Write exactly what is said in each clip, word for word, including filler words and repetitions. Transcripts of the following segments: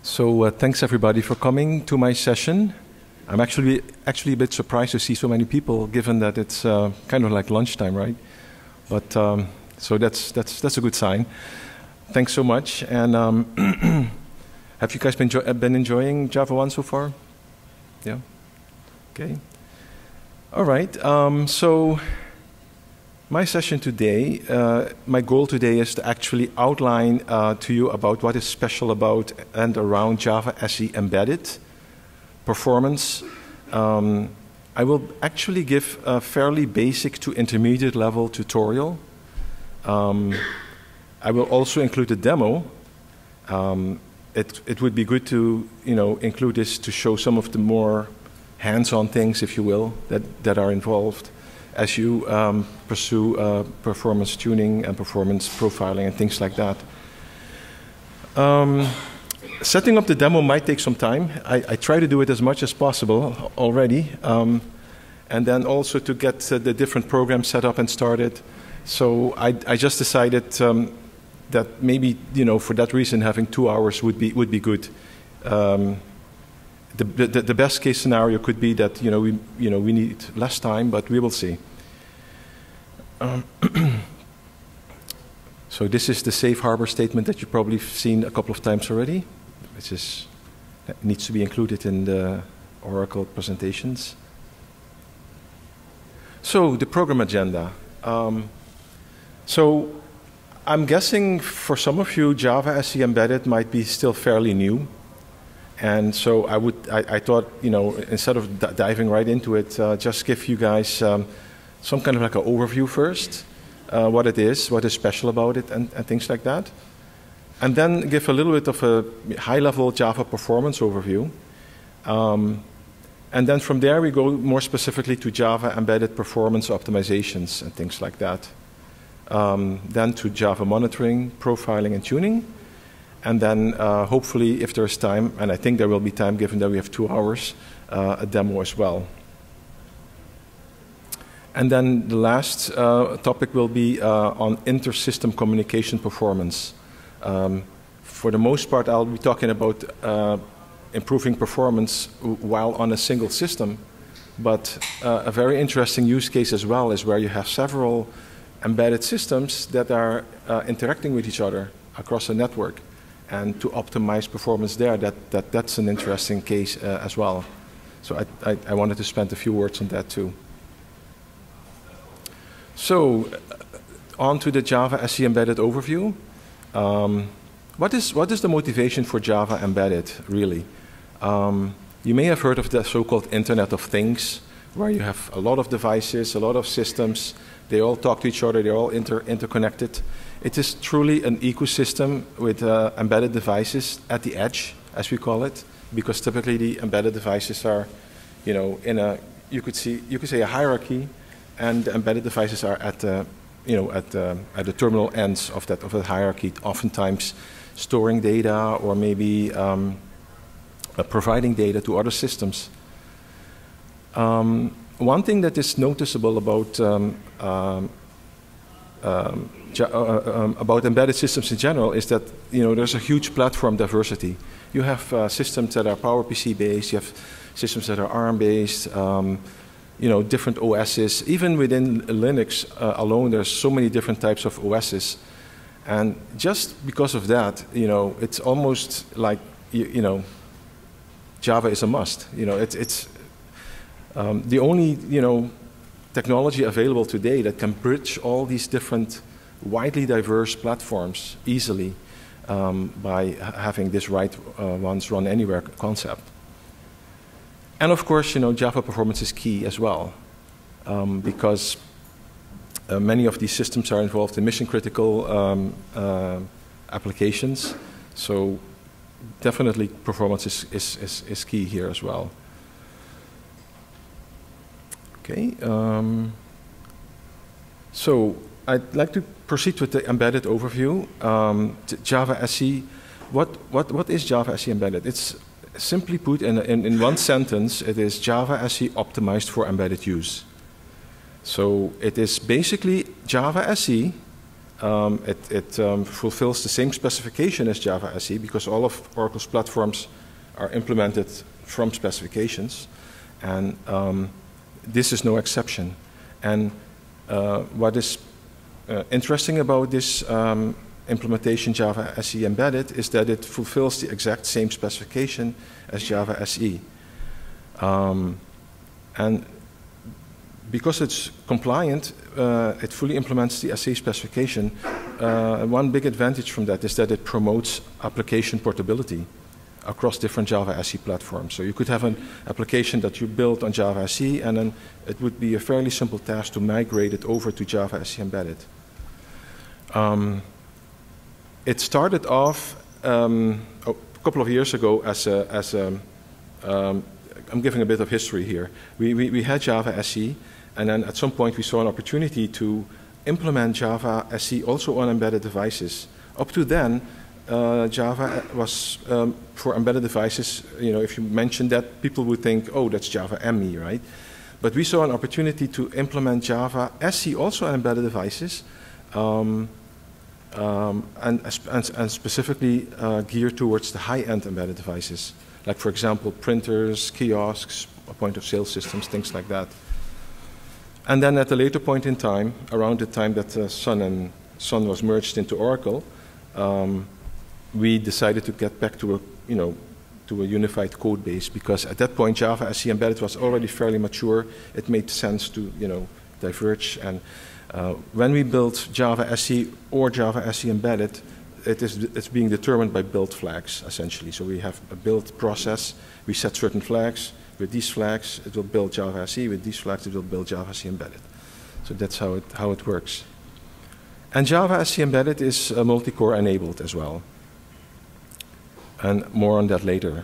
So uh, thanks everybody for coming to my session. I'm actually actually a bit surprised to see so many people, given that it's uh, kind of like lunchtime, right? But um, so that's that's that's a good sign. Thanks so much. And um, have you guys been been enjoying Java one so far? Yeah. Okay. All right. Um, so my session today, uh, my goal today is to actually outline uh, to you about what is special about and around Java S E Embedded performance. Um, I will actually give a fairly basic to intermediate level tutorial. Um, I will also include a demo. Um, it, it would be good to you know, include this to show some of the more hands-on things, if you will, that, that are involved as you um, pursue uh, performance tuning and performance profiling and things like that. Um, setting up the demo might take some time. I, I try to do it as much as possible already, um, and then also to get uh, the different programs set up and started. So I, I just decided um, that maybe, you know, for that reason, having two hours would be would be good. Um, The, the, the best case scenario could be that you know we you know we need less time, but we will see. Um, so this is the safe harbor statement that you've probably seen a couple of times already, which is needs to be included in the Oracle presentations. So the program agenda. Um, so I'm guessing for some of you, Java S E Embedded might be still fairly new. And so I would, I, I thought, you know, instead of d diving right into it, uh, just give you guys um, some kind of like an overview first, uh, what it is, what is special about it, and, and things like that. And then give a little bit of a high-level Java performance overview. Um, and then from there we go more specifically to Java embedded performance optimizations and things like that. Um, then to Java monitoring, profiling, and tuning. And then uh, hopefully, if there's time, and I think there will be time given that we have two hours, uh, a demo as well. And then the last uh, topic will be uh, on inter-system communication performance. Um, for the most part, I'll be talking about uh, improving performance while on a single system. But uh, a very interesting use case as well is where you have several embedded systems that are uh, interacting with each other across a network. And to optimize performance there, that, that, that's an interesting case uh, as well. So I, I, I wanted to spend a few words on that too. So uh, on to the Java S E Embedded overview. Um, what, is, what is the motivation for Java Embedded, really? Um, you may have heard of the so-called Internet of Things, where you have a lot of devices, a lot of systems. They all talk to each other, they're all inter interconnected. It is truly an ecosystem with uh, embedded devices at the edge, as we call it, because typically the embedded devices are, you know, in a, you could see, you could say a hierarchy, and the embedded devices are at the, you know, at the, at the terminal ends of that, of that hierarchy, oftentimes storing data or maybe um, uh, providing data to other systems. Um, one thing that is noticeable about um, um, um, Uh, um, about embedded systems in general is that you know there's a huge platform diversity. You have uh, systems that are PowerPC based, you have systems that are ARM based, um, you know, different O Ss. Even within Linux uh, alone, there's so many different types of O Ss, and just because of that, you know, it's almost like you, you know, Java is a must. You know, it's it's um, the only you know technology available today that can bridge all these different widely diverse platforms easily um, by having this write uh, once, run anywhere concept. And of course, you know, Java performance is key as well, um, because uh, many of these systems are involved in mission-critical um, uh, applications. So definitely performance is, is, is, is key here as well. Okay. Um, so I'd like to proceed with the embedded overview. Um, Java S E, what, what, what is Java S E Embedded? It's simply put in, in, in one sentence, it is Java S E optimized for embedded use. So it is basically Java S E Um, it it um, fulfills the same specification as Java S E because all of Oracle's platforms are implemented from specifications, and um, this is no exception. And uh, what is uh, interesting about this um, implementation Java S E Embedded is that it fulfills the exact same specification as Java S E. Um, and because it's compliant, uh, it fully implements the S E specification. Uh, one big advantage from that is that it promotes application portability across different Java S E platforms. So you could have an application that you built on Java S E, and then it would be a fairly simple task to migrate it over to Java S E Embedded. Um, it started off um, a couple of years ago as a, as a um, I'm giving a bit of history here. We, we, we had Java S E, and then at some point we saw an opportunity to implement Java S E also on embedded devices. Up to then, uh, Java was um, for embedded devices, you know, if you mention that, people would think, oh, that's Java M E, right? But we saw an opportunity to implement Java S E also on embedded devices, um, um, and, and, and specifically uh, geared towards the high-end embedded devices. Like, for example, printers, kiosks, point-of-sale systems, things like that. And then at a later point in time, around the time that uh, Sun and Sun was merged into Oracle, um, we decided to get back to a, you know, to a unified code base, because at that point Java S E Embedded was already fairly mature. It made sense to, you know, diverge. And uh, when we built Java S E or Java S E Embedded, It is, it's being determined by build flags, essentially. So we have a build process. We set certain flags. With these flags, it will build Java S E. With these flags, it will build Java S E Embedded. So that's how it, how it works. And Java S E Embedded is uh, multi-core enabled as well. And more on that later.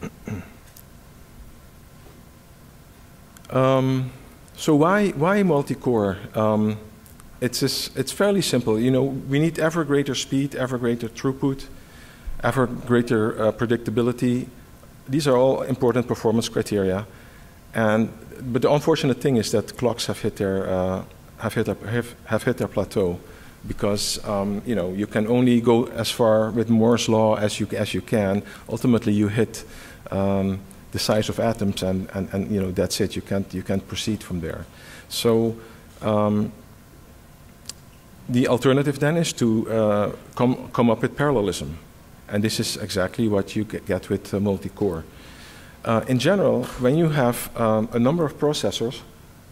um, so why, why multi-core? Um, It's, just, it's fairly simple. You know, we need ever greater speed, ever greater throughput, ever greater uh, predictability. These are all important performance criteria. And, but the unfortunate thing is that clocks have hit their, uh, have hit, have, have hit their plateau, because um, you know, you can only go as far with Moore's law as you, as you can. Ultimately, you hit um, the size of atoms, and, and, and you know, that's it. You can't, you can't proceed from there. So. Um, The alternative then is to uh, come, come up with parallelism. And this is exactly what you get with uh, multi-core. Uh, in general, when you have um, a number of processors,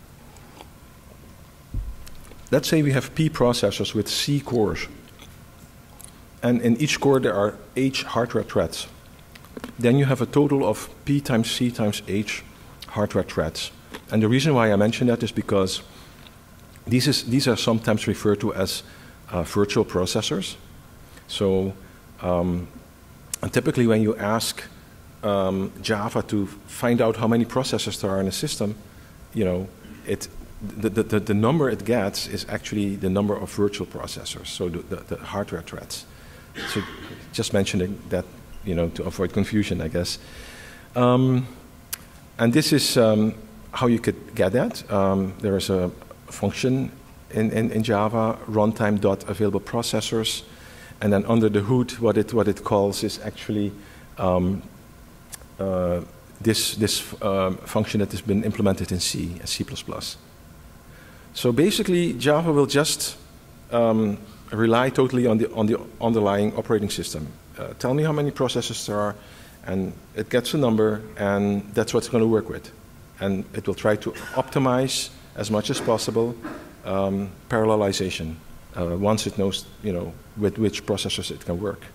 let's say we have P processors with C cores. And in each core there are H hardware threads. Then you have a total of P times C times H hardware threads. And the reason why I mention that is because These, is, these are sometimes referred to as uh, virtual processors. So um, and typically when you ask um, Java to find out how many processors there are in a system, you know, it, the, the, the number it gets is actually the number of virtual processors, so the, the, the hardware threads. So just mentioning that, you know, to avoid confusion, I guess. Um, and this is um, how you could get that. Um, there is a function in, in, in Java, runtime dot available processors, and then under the hood, what it what it calls is actually um, uh, this this um, function that has been implemented in C, C plus plus. So basically, Java will just um, rely totally on the on the underlying operating system. Uh, tell me how many processors there are, and it gets a number, and that's what it's going to work with, and it will try to optimize as much as possible um, parallelization uh, once it knows, you know, with which processors it can work.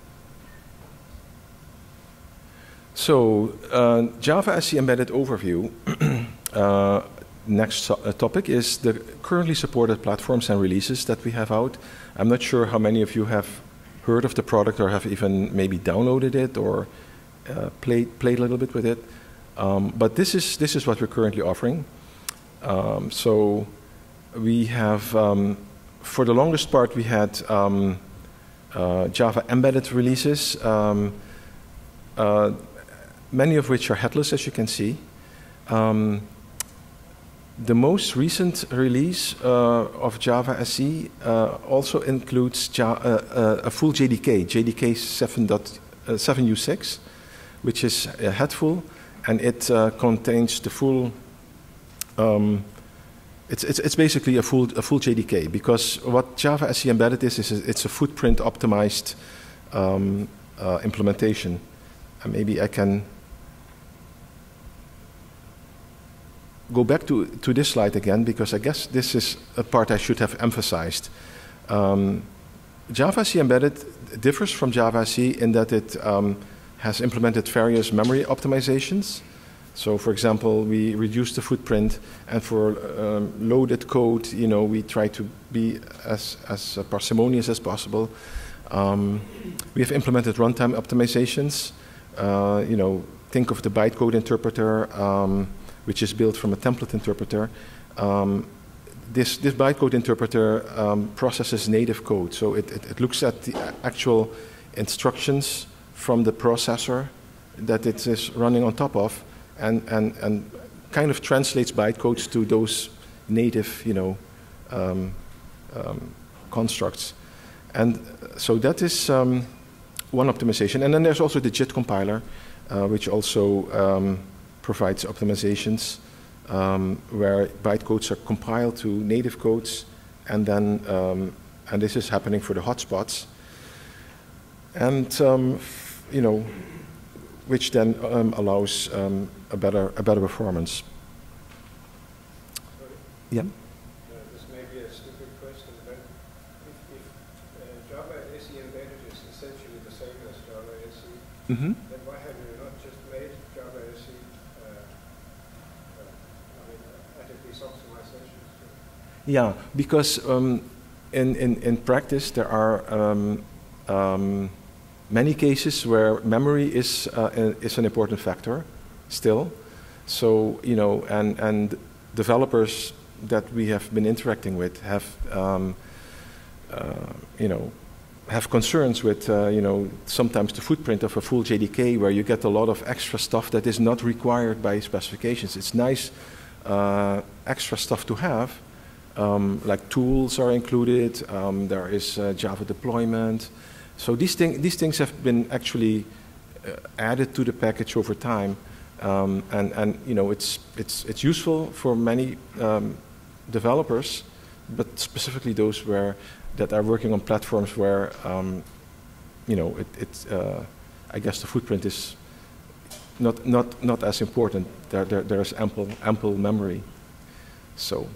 So uh, Java S E Embedded overview. uh, next uh, topic is the currently supported platforms and releases that we have out. I'm not sure how many of you have heard of the product or have even maybe downloaded it or uh, played played a little bit with it. Um, but this is this is what we're currently offering. Um, so we have, um, for the longest part, we had um, uh, Java embedded releases, um, uh, many of which are headless, as you can see. Um, the most recent release uh, of Java S E uh, also includes ja uh, uh, a full J D K, J D K seven U six, which is a headful, and it uh, contains the full. Um, it's, it's it's basically a full a full J D K, because what Java S E Embedded is is a, it's a footprint optimized um, uh, implementation, and maybe I can. Go back to, to this slide again, because I guess this is a part I should have emphasized. Um, Java S E Embedded differs from Java S E in that it um, has implemented various memory optimizations. So, for example, we reduce the footprint, and for um, loaded code, you know, we try to be as, as parsimonious as possible. Um, we have implemented runtime optimizations. Uh, you know, think of the bytecode interpreter, um, which is built from a template interpreter. Um, this, this bytecode interpreter um, processes native code, so it, it, it looks at the actual instructions from the processor that it is running on top of, and, and, and kind of translates bytecodes to those native, you know, um, um, constructs. And so that is um, one optimization. And then there's also the JIT compiler, uh, which also um, provides optimizations um, where bytecodes are compiled to native codes, and then um, and this is happening for the hotspots, and um, you know, which then um, allows um, a better a better performance. Sorry. Yeah. Uh, this may be a stupid question, but if, if uh, Java S E Embedded is essentially the same as Java S E, Mm-hmm. then why have you not just made Java S E uh, uh, I mean, uh, added these optimizations to? Yeah, because um, in, in, in practice there are um, um, many cases where memory is, uh, is an important factor still. So, you know, and, and developers that we have been interacting with have, um, uh, you know, have concerns with, uh, you know, sometimes the footprint of a full J D K where you get a lot of extra stuff that is not required by specifications. It's nice uh, extra stuff to have, um, like tools are included, um, there is uh, Java deployment. So these, thing, these things have been actually uh, added to the package over time, um, and, and, you know, it's, it's, it's useful for many um, developers, but specifically those where that are working on platforms where, um, you know, it, it uh, I guess the footprint is not not not as important. There there there is ample ample memory. So,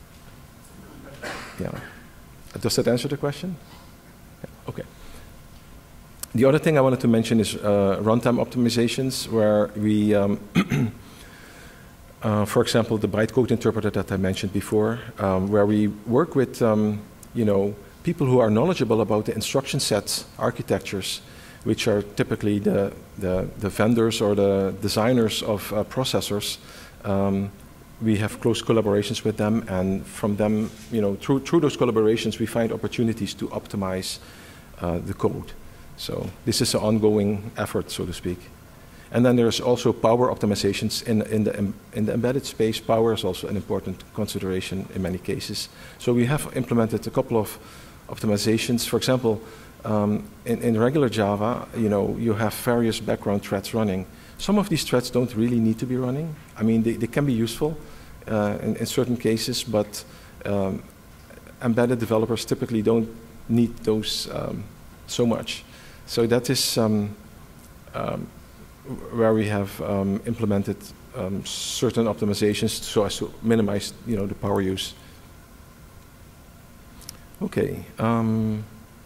yeah. Does that answer the question? Yeah. Okay. The other thing I wanted to mention is uh, runtime optimizations, where we, um, uh, for example, the bytecode interpreter that I mentioned before, um, where we work with, um, you know, people who are knowledgeable about the instruction set architectures, which are typically the, the, the vendors or the designers of uh, processors. Um, we have close collaborations with them, and from them, you know, through, through those collaborations, we find opportunities to optimize uh, the code. So this is an ongoing effort, so to speak. And then there's also power optimizations in, in, the, in the embedded space. Power is also an important consideration in many cases. So we have implemented a couple of optimizations. For example, um, in, in regular Java, you know, you have various background threads running. Some of these threads don't really need to be running. I mean, they, they can be useful uh, in, in certain cases, but um, embedded developers typically don't need those um, so much. So that is um, um, where we have um, implemented um, certain optimizations so as to minimize, you know, the power use. Okay. Um,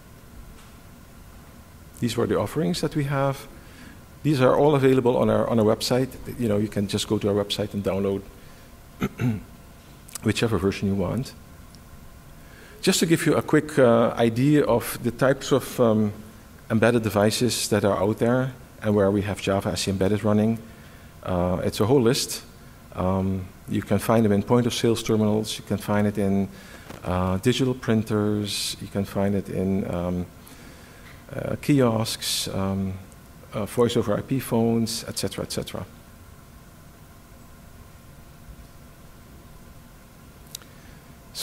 these were the offerings that we have. These are all available on our on our website. You know, you can just go to our website and download whichever version you want. Just to give you a quick uh, idea of the types of um, embedded devices that are out there and where we have Java S E Embedded running. Uh, it's a whole list. Um, you can find them in point of sales terminals. You can find it in uh, digital printers. You can find it in um, uh, kiosks, um, uh, voice over I P phones, et cetera, et cetera.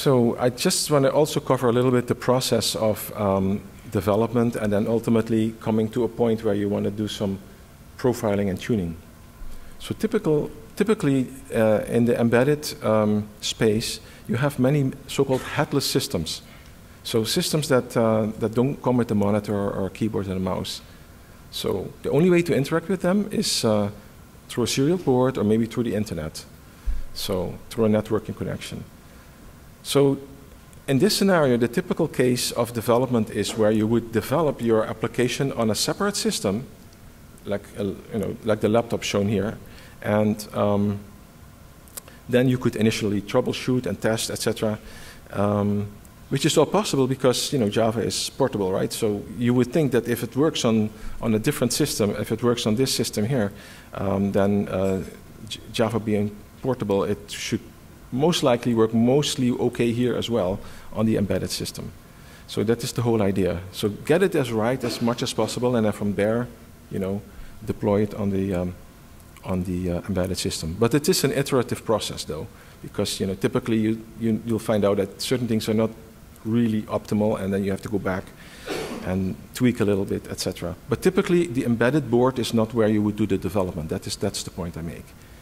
So I just want to also cover a little bit the process of um, development and then ultimately coming to a point where you want to do some profiling and tuning. So typical, typically uh, in the embedded um, space, you have many so-called headless systems. So systems that, uh, that don't come with a monitor or a keyboard and a mouse. So the only way to interact with them is uh, through a serial port or maybe through the internet. So through a networking connection. So in this scenario, the typical case of development is where you would develop your application on a separate system, like, a, you know, like the laptop shown here, and um, then you could initially troubleshoot and test, et cetera, um, which is all possible because you know Java is portable, right? So you would think that if it works on on a different system, if it works on this system here, um, then uh, Java being portable, it should most likely work mostly okay here as well on the embedded system. So that is the whole idea. So get it as right as much as possible, and then from there, you know, deploy it on the um, on the uh, embedded system. But it is an iterative process, though, because you know typically you, you you'll find out that certain things are not really optimal, and then you have to go back and tweak a little bit, et cetera. But typically, the embedded board is not where you would do the development. That is that's the point I make.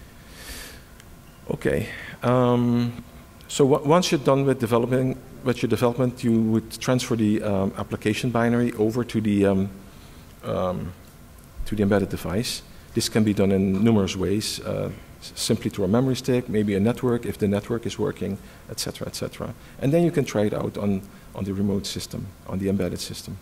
Okay. Um, so once you're done with developing with your development, you would transfer the um, application binary over to the um, um, to the embedded device. This can be done in numerous ways, uh, simply through a memory stick, maybe a network if the network is working, et cetera, et cetera. And then you can try it out on on the remote system, on the embedded system.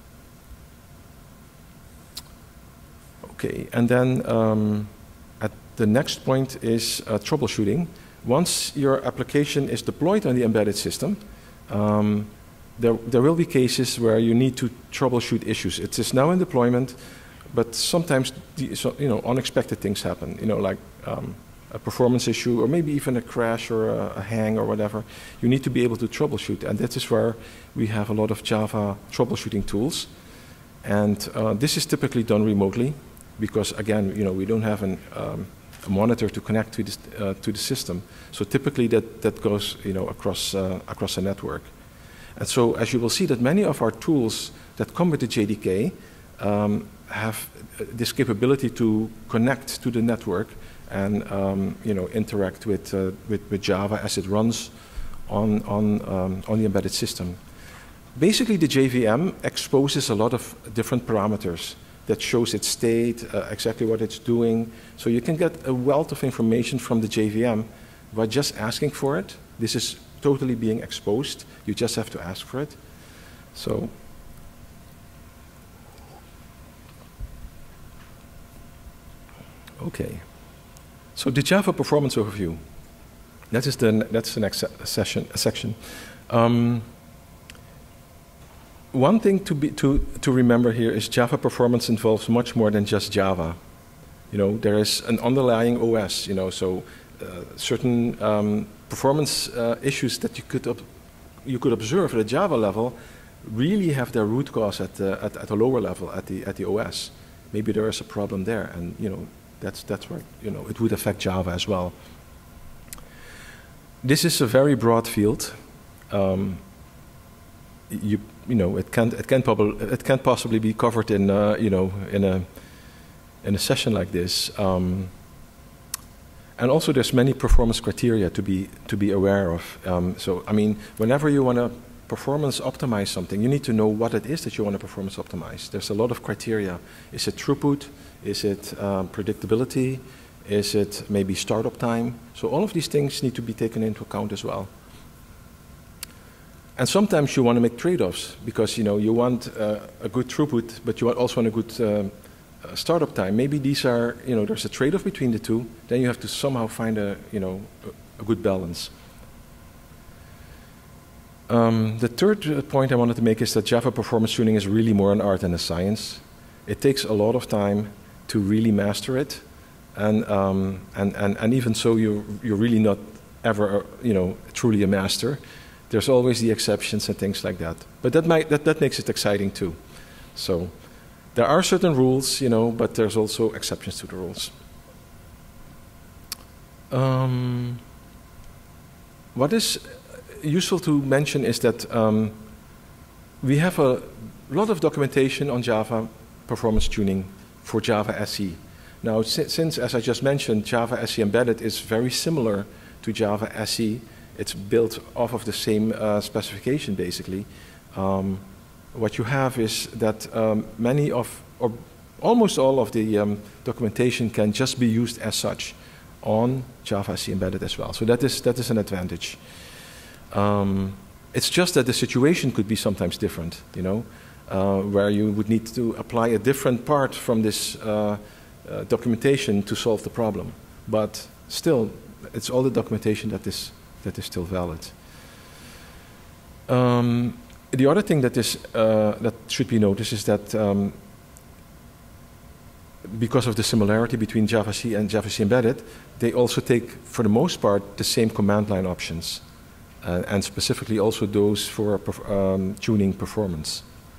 Okay, and then um, at the next point is uh, troubleshooting. Once your application is deployed on the embedded system, um, there, there will be cases where you need to troubleshoot issues. It is now in deployment, but sometimes the, so, you know, unexpected things happen, you know, like um, a performance issue or maybe even a crash or a, a hang or whatever. You need to be able to troubleshoot, and that is where we have a lot of Java troubleshooting tools. And uh, this is typically done remotely because, again, you know, we don't have an um, a monitor to connect to, this, uh, to the system. So typically that, that goes you know, across, uh, across a network. And so as you will see that many of our tools that come with the J D K um, have this capability to connect to the network and um, you know, interact with, uh, with, with Java as it runs on, on, um, on the embedded system. Basically the J V M exposes a lot of different parameters that shows its state, uh, exactly what it's doing. So you can get a wealth of information from the J V M by just asking for it. This is totally being exposed. You just have to ask for it. So, okay. So the Java performance overview. That is the, that's the next se session, section. Um, One thing to, be, to, to remember here is Java performance involves much more than just Java. You know, there is an underlying O S, you know, so uh, certain um, performance uh, issues that you could, you could observe at a Java level really have their root cause at, uh, at, at a lower level, at the, at the O S. Maybe there is a problem there, and, you know, that's, that's where, you know, it would affect Java as well. This is a very broad field. Um, you, you know, it can't, it can't, it can't possibly be covered in, uh, you know, in a, in a session like this. Um, and also, there's many performance criteria to be to be aware of. Um, so, I mean, whenever you want to performance optimize something, you need to know what it is that you want to performance optimize. There's a lot of criteria. Is it throughput? Is it um, predictability? Is it maybe startup time? So all of these things need to be taken into account as well. And sometimes you want to make trade-offs because you know you want uh, a good throughput, but you also want a good uh, uh, startup time. Maybe these are you know there's a trade-off between the two. Then you have to somehow find a you know a, a good balance. Um, the third point I wanted to make is that Java performance tuning is really more an art than a science. It takes a lot of time to really master it, and um, and, and and even so, you you're really not ever you know truly a master. There's always the exceptions and things like that. But that, might, that, that makes it exciting too. So there are certain rules, you know, but there's also exceptions to the rules. Um, what is, useful to mention is that um, we have a lot of documentation on Java performance tuning for Java S E. Now, si since, as I just mentioned, Java S E Embedded is very similar to Java S E, it's built off of the same uh, specification, basically. Um, what you have is that um, many of, or almost all of the um, documentation can just be used as such on Java S E Embedded as well. So that is, that is an advantage. Um, it's just that the situation could be sometimes different, you know, uh, where you would need to apply a different part from this uh, uh, documentation to solve the problem. But still, it's all the documentation that is, that is still valid. Um, the other thing that, is, uh, that should be noticed is that um, because of the similarity between Java C and Java C Embedded, they also take, for the most part, the same command line options, uh, and specifically also those for perf um, tuning performance.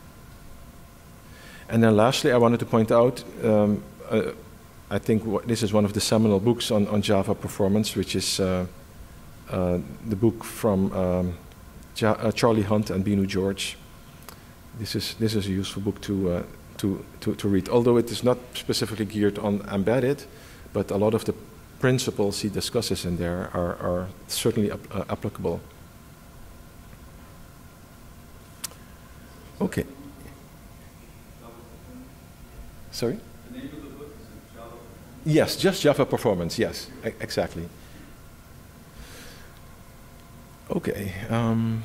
And then lastly, I wanted to point out, um, uh, I think this is one of the seminal books on, on Java performance, which is uh, uh, the book from um, ja uh, Charlie Hunt and Binu George. This is, this is a useful book to uh, To, to, to read, although it is not specifically geared on embedded, but a lot of the principles he discusses in there are, are certainly ap uh, applicable. Okay. Sorry? The name of the book is Java Performance? Yes, just Java Performance, yes, e exactly. Okay. Um,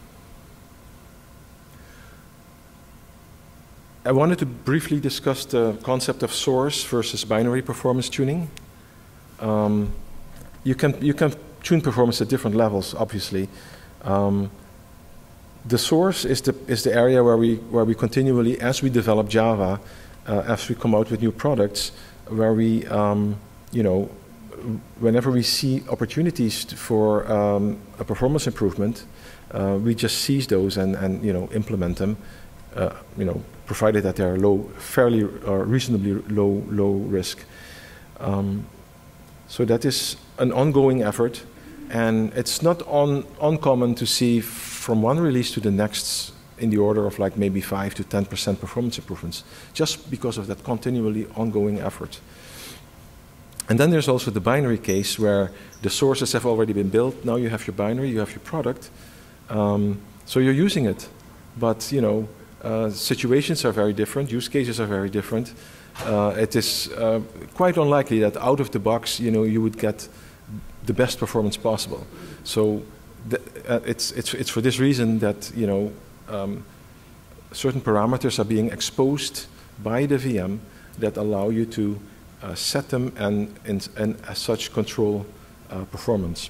I wanted to briefly discuss the concept of source versus binary performance tuning. Um, you can you can tune performance at different levels, obviously. Um, the source is the is the area where we where we continually, as we develop Java, uh, as we come out with new products, where we um, you know, whenever we see opportunities for um, a performance improvement, uh, we just seize those and and you know implement them. Uh, you know, provided that they are low, fairly or reasonably low, low risk. Um, so that is an ongoing effort, and it's not un uncommon to see from one release to the next in the order of like maybe five to ten percent performance improvements, just because of that continually ongoing effort. And then there's also the binary case where the sources have already been built. Now you have your binary, you have your product, um, so you're using it, but you know. Uh, situations are very different, use cases are very different. Uh, it is uh, quite unlikely that out of the box, you know, you would get the best performance possible. So th uh, it's, it's, it's for this reason that, you know, um, certain parameters are being exposed by the V M that allow you to uh, set them and, and, and as such control uh, performance.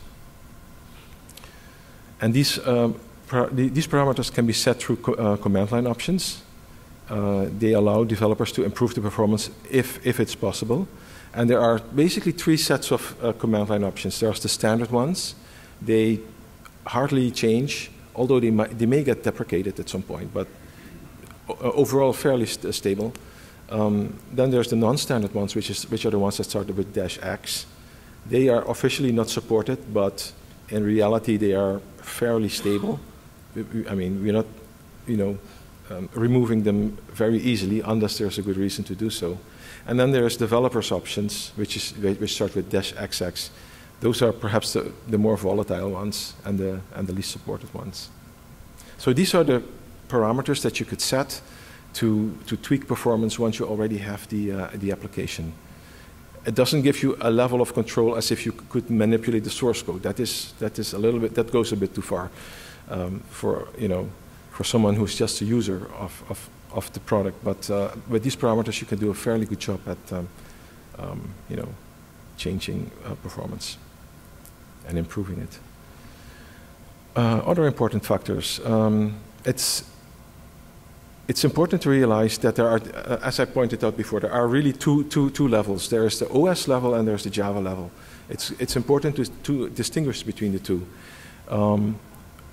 And these um, These parameters can be set through co uh, command line options. Uh, they allow developers to improve the performance if, if it's possible. And there are basically three sets of uh, command line options. There's the standard ones. They hardly change, although they, might, they may get deprecated at some point, but overall fairly st stable. Um, then there's the non-standard ones, which, is, which are the ones that started with dash X. They are officially not supported, but in reality they are fairly stable. I mean, we're not, you know, um, removing them very easily unless there's a good reason to do so. And then there's developers options, which is which start with dash X X. Those are perhaps the, the more volatile ones and the and the least supported ones. So these are the parameters that you could set to to tweak performance once you already have the uh, the application. It doesn't give you a level of control as if you could manipulate the source code. That is that is a little bit that goes a bit too far. Um, for you know, for someone who's just a user of, of, of the product. But uh, with these parameters, you can do a fairly good job at um, um, you know, changing uh, performance and improving it. Uh, other important factors. Um, it's it's important to realize that there are, uh, as I pointed out before, there are really two two two levels. There is the O S level and there's the Java level. It's it's important to to distinguish between the two. Um,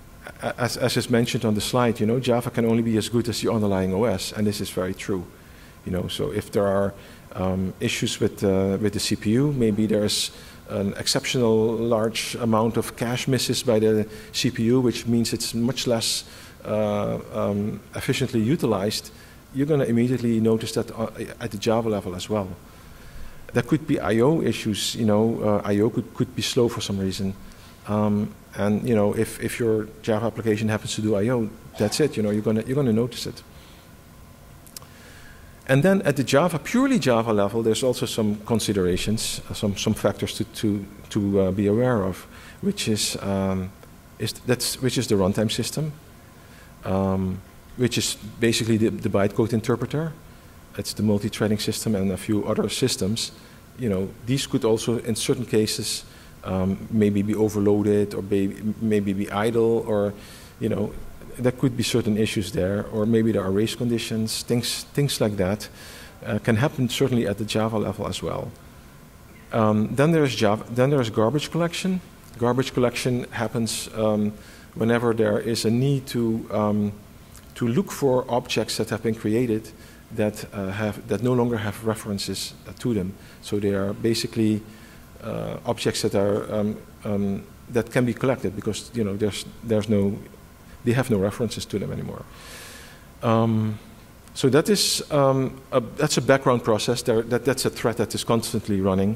As, as is mentioned on the slide, you know, Java can only be as good as the underlying O S, and this is very true. You know, so if there are um, issues with uh, with the C P U, maybe there's an exceptional large amount of cache misses by the C P U, which means it's much less uh, um, efficiently utilized. You're going to immediately notice that at the Java level as well. There could be I O issues. You know, uh, I O could could be slow for some reason. Um, and you know, if, if your Java application happens to do I O, that's it. You know, you're gonna you're gonna notice it. And then at the Java, purely Java level, there's also some considerations, uh, some some factors to to to uh, be aware of, which is um, is that's which is the runtime system, um, which is basically the, the bytecode interpreter. It's the multi-threading system and a few other systems. You know, these could also, in certain cases, Um, maybe be overloaded or maybe, maybe be idle, or you know, there could be certain issues there, or maybe there are race conditions, things, things like that uh, can happen certainly at the Java level as well. Um, then there's Java, then there's garbage collection. Garbage collection happens um, whenever there is a need to um, to look for objects that have been created that uh, have that no longer have references uh, to them. So they are basically Uh, objects that are um, um, that can be collected because you know there's there's no they have no references to them anymore. Um, so that is um, a, that's a background process. There, that that's a thread that is constantly running.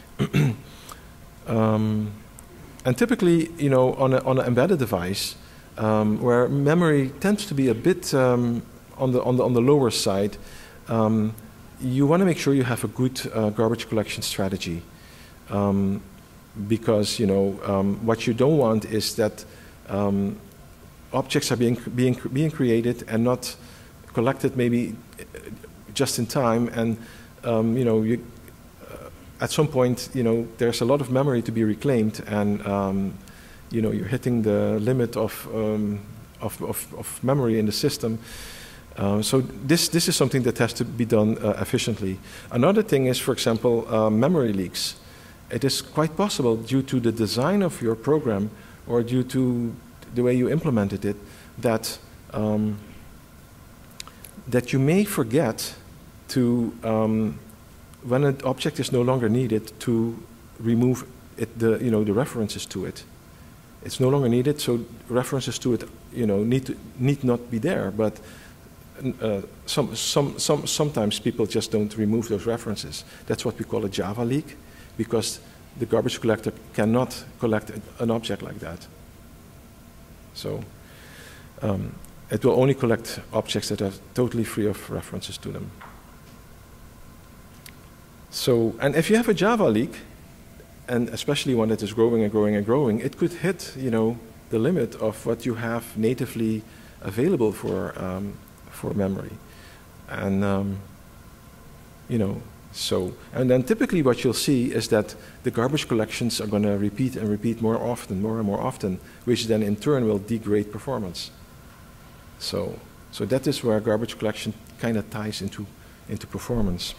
um, and typically, you know, on a, on an embedded device um, where memory tends to be a bit um, on the on the on the lower side, um, you want to make sure you have a good uh, garbage collection strategy. Um, because you know um, what you don't want is that um, objects are being being being created and not collected maybe just in time, and um, you know you, uh, at some point you know there's a lot of memory to be reclaimed, and um, you know you're hitting the limit of um, of, of, of memory in the system. Uh, so this this is something that has to be done uh, efficiently. Another thing is, for example, uh, memory leaks. It is quite possible, due to the design of your program or due to the way you implemented it, that um, that you may forget to, um, when an object is no longer needed, to remove it, the you know the references to it. It's no longer needed, so references to it, you know, need to, need not be there. But uh, some some some sometimes people just don't remove those references. That's what we call a Java leak, because the garbage collector cannot collect an object like that. So um, it will only collect objects that are totally free of references to them. So, and if you have a Java leak, and especially one that is growing and growing and growing, it could hit, you know, the limit of what you have natively available for um, for memory, and um, you know. So, and then typically what you'll see is that the garbage collections are going to repeat and repeat more often, more and more often, which then in turn will degrade performance. So, so that is where garbage collection kind of ties into, into performance.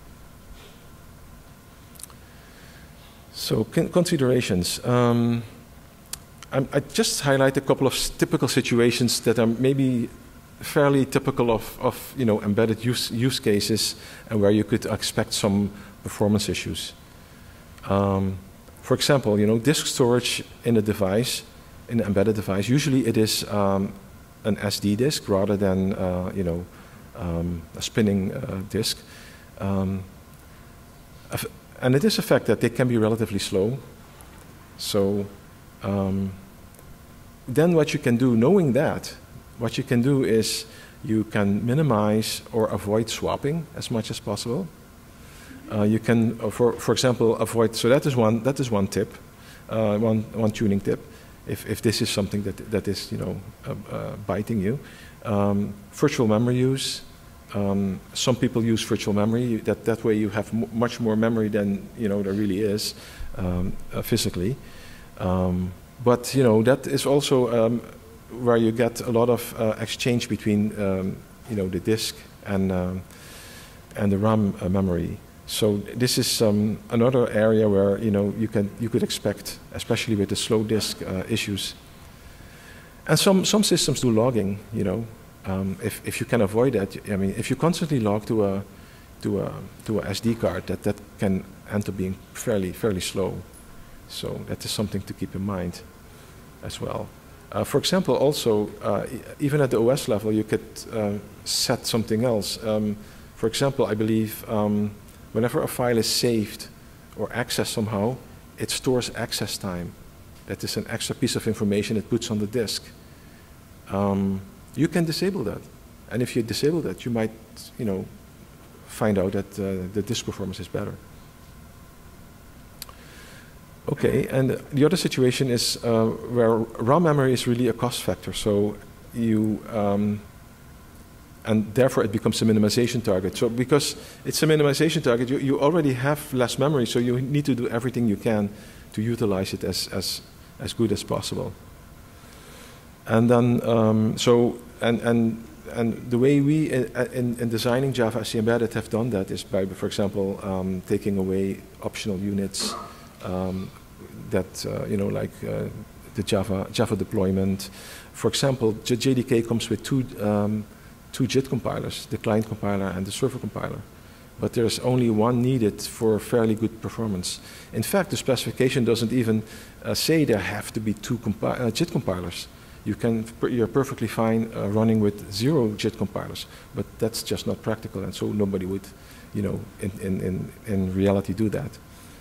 So, considerations. Um, I, I just highlight a couple of typical situations that are maybe fairly typical of, of you know, embedded use, use cases, and where you could expect some performance issues. Um, for example, you know, disk storage in a device, in an embedded device, usually it is um, an S D disk rather than uh, you know, um, a spinning uh, disk. Um, and it is a fact that they can be relatively slow. So um, then what you can do, knowing that, what you can do is you can minimize or avoid swapping as much as possible. Uh, you can, uh, for for example, avoid. So that is one. That is one tip, uh, one one tuning tip. If if this is something that that is you know uh, uh, biting you, um, virtual memory use. Um, some people use virtual memory. That that way you have m much more memory than you know there really is um, uh, physically. Um, but you know that is also um, where you get a lot of uh, exchange between um, you know the disk and um, and the RAM uh, memory. So this is um, another area where you know you can you could expect, especially with the slow disk uh, issues. And some some systems do logging. You know, Um, if, if you can avoid that, I mean, if you constantly log to a, to a, to a S D card, that, that can end up being fairly, fairly slow. So that is something to keep in mind as well. Uh, for example, also, uh, e even at the O S level, you could uh, set something else. Um, for example, I believe um, whenever a file is saved or accessed somehow, it stores access time. That is an extra piece of information it puts on the disk. Um, you can disable that. And if you disable that, you might, you know, find out that uh, the disk performance is better. Okay, and the other situation is uh, where RAM memory is really a cost factor. So you, um, and therefore it becomes a minimization target. So because it's a minimization target, you, you already have less memory, so you need to do everything you can to utilize it as, as, as good as possible. And then, um, so, and, and, and the way we, in, in designing Java S E Embedded have done that is by, for example, um, taking away optional units, Um, that, uh, you know, like uh, the Java, Java deployment. For example, J D K comes with two, um, two JIT compilers, the client compiler and the server compiler. But there's only one needed for fairly good performance. In fact, the specification doesn't even uh, say there have to be two compi uh, JIT compilers. You can, you're perfectly fine uh, running with zero JIT compilers, but that's just not practical, and so nobody would, you know, in, in, in, in reality do that.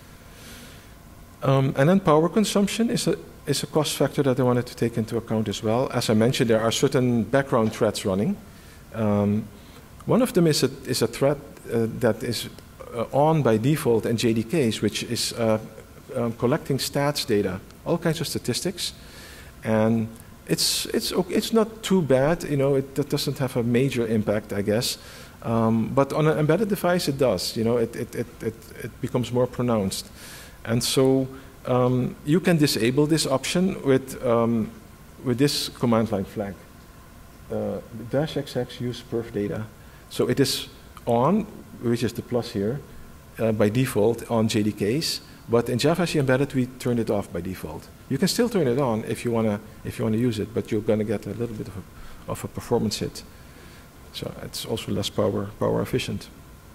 Um, and then power consumption is a, is a cost factor that I wanted to take into account as well. As I mentioned, there are certain background threads running. Um, one of them is a, is a thread uh, that is uh, on by default in J D Ks, which is uh, um, collecting stats data, all kinds of statistics. And it's, it's, okay, it's not too bad, you know, it that doesn't have a major impact, I guess. Um, but on an embedded device, it does, you know, it, it, it, it, it becomes more pronounced. And so um, you can disable this option with, um, with this command line flag. Uh, dash xx use perf data. So it is on, which is the plus here, uh, by default on J D Ks. But in Java S E Embedded, we turn it off by default. You can still turn it on if you wanna if you wanna use it, but you're gonna get a little bit of a, of a performance hit. So it's also less power power efficient.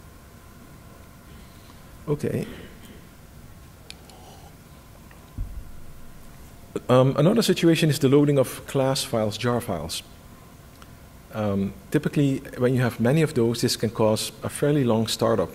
Okay. Um, another situation is the loading of class files, jar files. Um, typically, when you have many of those, this can cause a fairly long startup.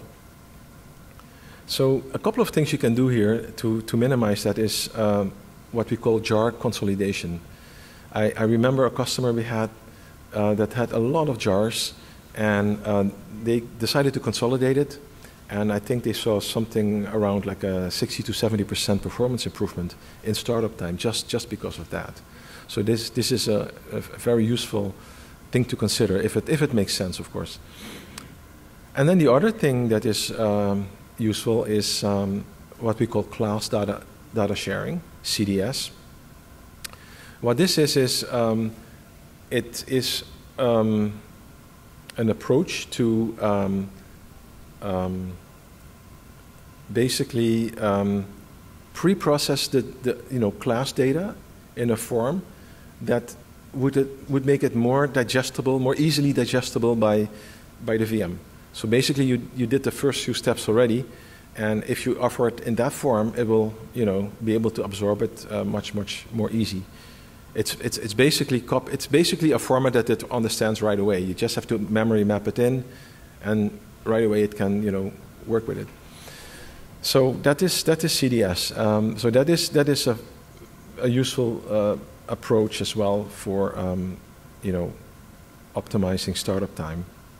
So a couple of things you can do here to, to minimize that is um, what we call jar consolidation. I, I remember a customer we had uh, that had a lot of jars, and uh, they decided to consolidate it. And I think they saw something around like a sixty to seventy percent performance improvement in startup time just, just because of that. So this, this is a, a very useful thing to consider, if it, if it makes sense, of course. And then the other thing that is um, useful is um, what we call class data, data sharing, C D S. What this is, is um, it is um, an approach to um, Um, basically um, pre-process the, the you know class data in a form that would it, would make it more digestible, more easily digestible by by the V M. So basically, you you did the first few steps already, and if you offer it in that form, it will you know be able to absorb it uh, much much more easy. It's it's it's basically cop it's basically a format that it understands right away. You just have to memory map it in, and right away it can, you know, work with it. So that is that is C D S. Um, so that is that is a, a useful uh, approach as well for, um, you know, optimizing startup time.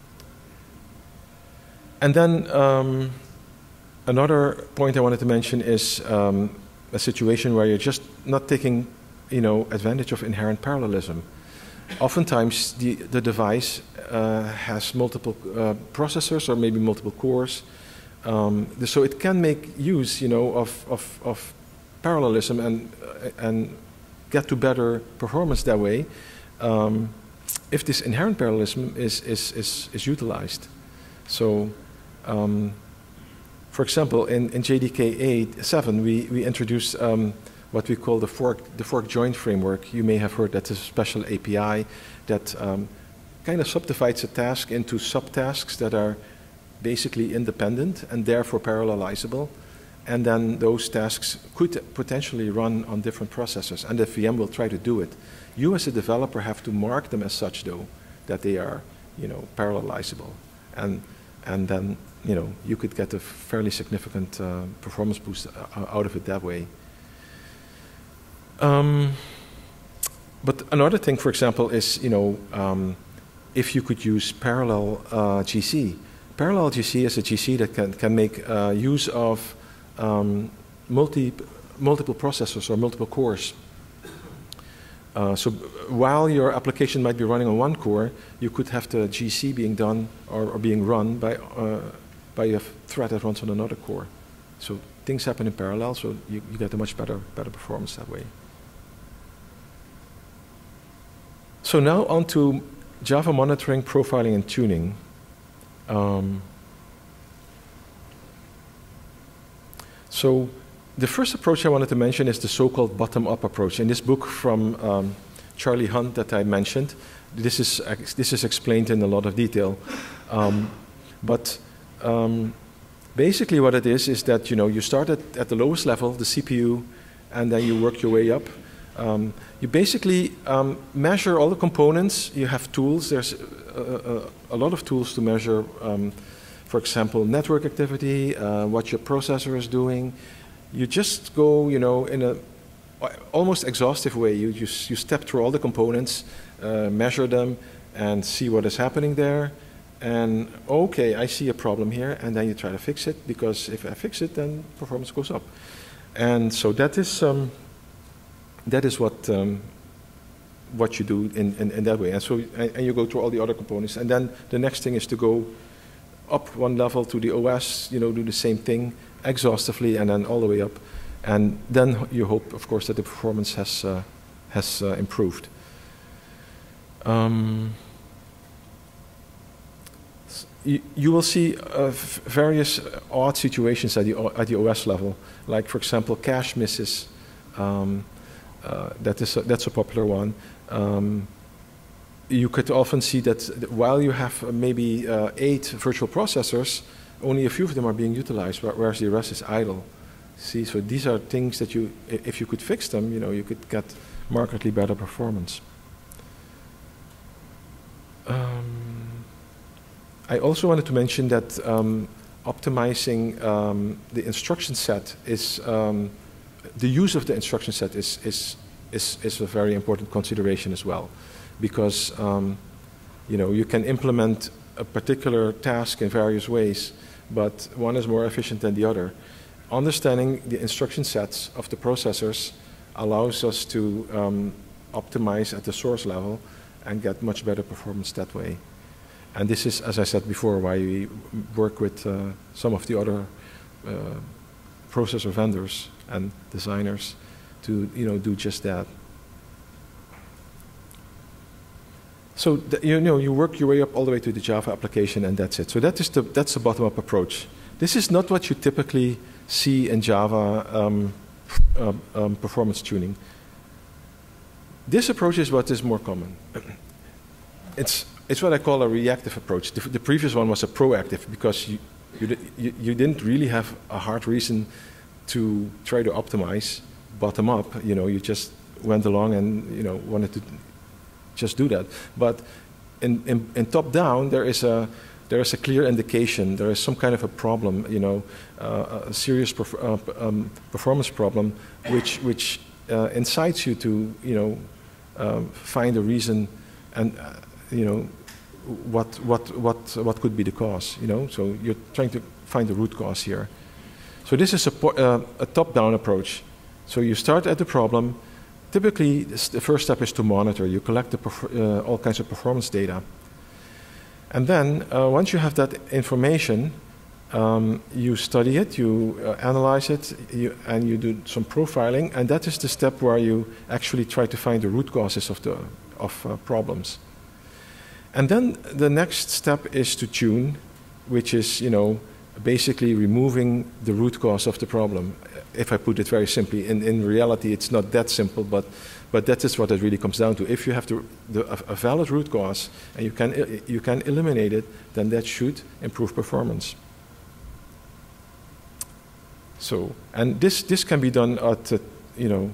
And then um, another point I wanted to mention is um, a situation where you're just not taking, you know, advantage of inherent parallelism. Oftentimes, the, the device uh, has multiple uh, processors or maybe multiple cores. Um, so it can make use, you know, of, of, of parallelism and, uh, and get to better performance that way um, if this inherent parallelism is, is, is, is utilized. So, um, for example, in, in J D K eight, seven, we, we introduced um, what we call the fork, the fork join framework. You may have heard that's a special A P I that um, kind of subdivides a task into subtasks that are basically independent and therefore parallelizable. And then those tasks could potentially run on different processors, and the V M will try to do it. You as a developer have to mark them as such, though, that they are, you know, parallelizable. And, and then, you know, you could get a fairly significant uh, performance boost out of it that way. Um, but another thing, for example, is, you know, um, if you could use parallel uh, G C. Parallel G C is a G C that can, can make uh, use of um, multi, multiple processors or multiple cores. Uh, so while your application might be running on one core, you could have the G C being done or, or being run by, uh, by a thread that runs on another core. So things happen in parallel, so you, you get a much better, better performance that way. So now on to Java monitoring, profiling, and tuning. Um, so the first approach I wanted to mention is the so-called bottom-up approach. In this book from um, Charlie Hunt that I mentioned, this is, this is explained in a lot of detail. Um, but um, basically what it is is that, you know, you start at, at the lowest level, the C P U, and then you work your way up. Um, you basically um, measure all the components. You have tools. There's a, a, a lot of tools to measure, um, for example, network activity, uh, what your processor is doing. You just go, you know, in a almost exhaustive way. You just you step through all the components, uh, measure them, and see what is happening there. And okay, I see a problem here, and then you try to fix it, because if I fix it, then performance goes up. And so that is. Um, That is what um, what you do in, in, in that way, and so and, and you go through all the other components, and then the next thing is to go up one level to the O S, you know, do the same thing exhaustively, and then all the way up, and then you hope, of course, that the performance has uh, has uh, improved. Um, you, you will see uh, various odd situations at the at the O S level, like, for example, cache misses. Um, Uh, that is a, that's a popular one. Um, you could often see that while you have uh, maybe uh, eight virtual processors, only a few of them are being utilized, whereas the rest is idle. See, so these are things that you, if you could fix them, you know, you could get markedly better performance. Um, I also wanted to mention that um, optimizing um, the instruction set is. Um, The use of the instruction set is, is, is, is a very important consideration as well, because um, you know, you can implement a particular task in various ways, but one is more efficient than the other. Understanding the instruction sets of the processors allows us to um, optimize at the source level and get much better performance that way. And this is, as I said before, why we work with uh, some of the other uh, processor vendors and designers to, you know, do just that. So th you know, you work your way up all the way to the Java application, and that's it. So that is the that's the bottom-up approach. This is not what you typically see in Java um, uh, um, performance tuning. This approach is what is more common. It's it's what I call a reactive approach. The, the previous one was a proactive, because you you, you you didn't really have a hard reason to try to optimize bottom up. You know, you just went along and, you know, wanted to just do that. But in, in, in top down, there is a there is a clear indication. There is some kind of a problem, you know, uh, a serious perf uh, um, performance problem, which which uh, incites you to, you know, um, find a reason, and uh, you know, what what what what could be the cause. You know, so you're trying to find the root cause here. So this is a, uh, a top-down approach. So you start at the problem. Typically, this, the first step is to monitor. You collect the uh, all kinds of performance data. And then, uh, once you have that information, um, you study it, you uh, analyze it, you, and you do some profiling. And that is the step where you actually try to find the root causes of, the, of uh, problems. And then the next step is to tune, which is, you know, basically removing the root cause of the problem. If I put it very simply, in, in reality it's not that simple, but, but that is what it really comes down to. If you have the, the, a, a valid root cause and you can, you can eliminate it, then that should improve performance. So, and this, this can be done at, uh, you know,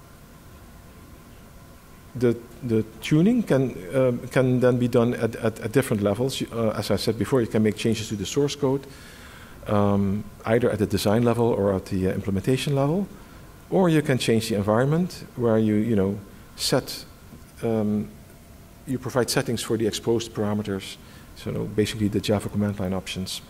the, the tuning can, um, can then be done at, at, at different levels. Uh, as I said before, you can make changes to the source code, um, either at the design level or at the uh, implementation level, or you can change the environment where you, you know, set, um, you provide settings for the exposed parameters, so basically the Java command line options.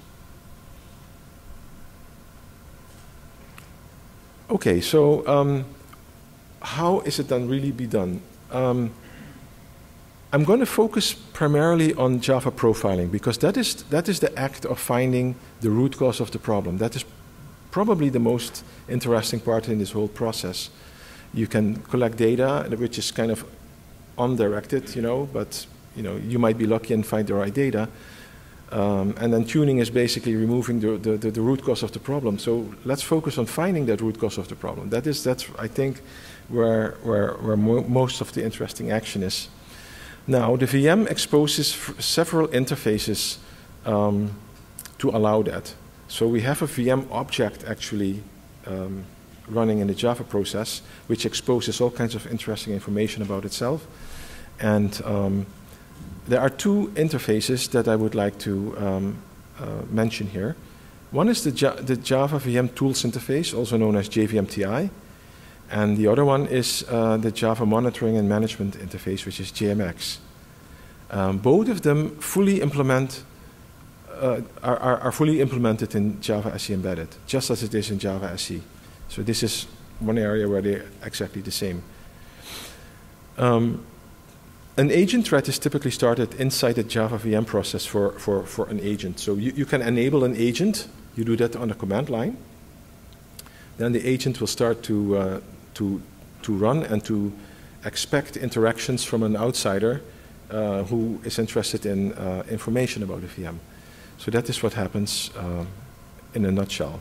Okay, so um, how is it then really be done? Um, I'm going to focus primarily on Java profiling because that is, that is the act of finding the root cause of the problem. That is probably the most interesting part in this whole process. You can collect data, which is kind of undirected, you know, but you know, you might be lucky and find the right data. Um, and then tuning is basically removing the, the, the, the root cause of the problem. So let's focus on finding that root cause of the problem. That is, that's, I think, where, where, where mo most of the interesting action is. Now, the V M exposes several interfaces um, to allow that. So we have a V M object actually um, running in the Java process, which exposes all kinds of interesting information about itself. And um, there are two interfaces that I would like to um, uh, mention here. One is the, ja the Java V M Tools interface, also known as J V M T I. And the other one is uh, the Java Monitoring and Management interface, which is J M X. Um, both of them fully implement, uh, are, are, are fully implemented in Java S E Embedded, just as it is in Java S E. So this is one area where they're exactly the same. Um, An agent thread is typically started inside the Java V M process for, for, for an agent. So you, you can enable an agent. You do that on the command line. Then the agent will start to, uh, to, to run and to expect interactions from an outsider uh, who is interested in uh, information about the V M. So that is what happens uh, in a nutshell.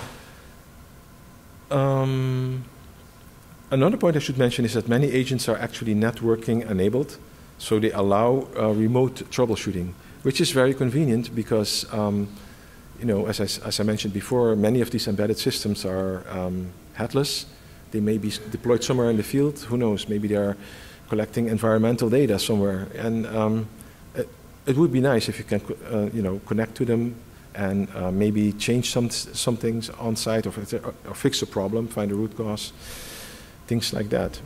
Um, Another point I should mention is that many agents are actually networking enabled, so they allow uh, remote troubleshooting, which is very convenient because, um, you know, as I, as I mentioned before, many of these embedded systems are um, headless. They may be deployed somewhere in the field. Who knows? Maybe they are collecting environmental data somewhere, and um, it, it would be nice if you can, uh, you know, connect to them and uh, maybe change some some things on site, or, or fix a problem, find a root cause. Things like that.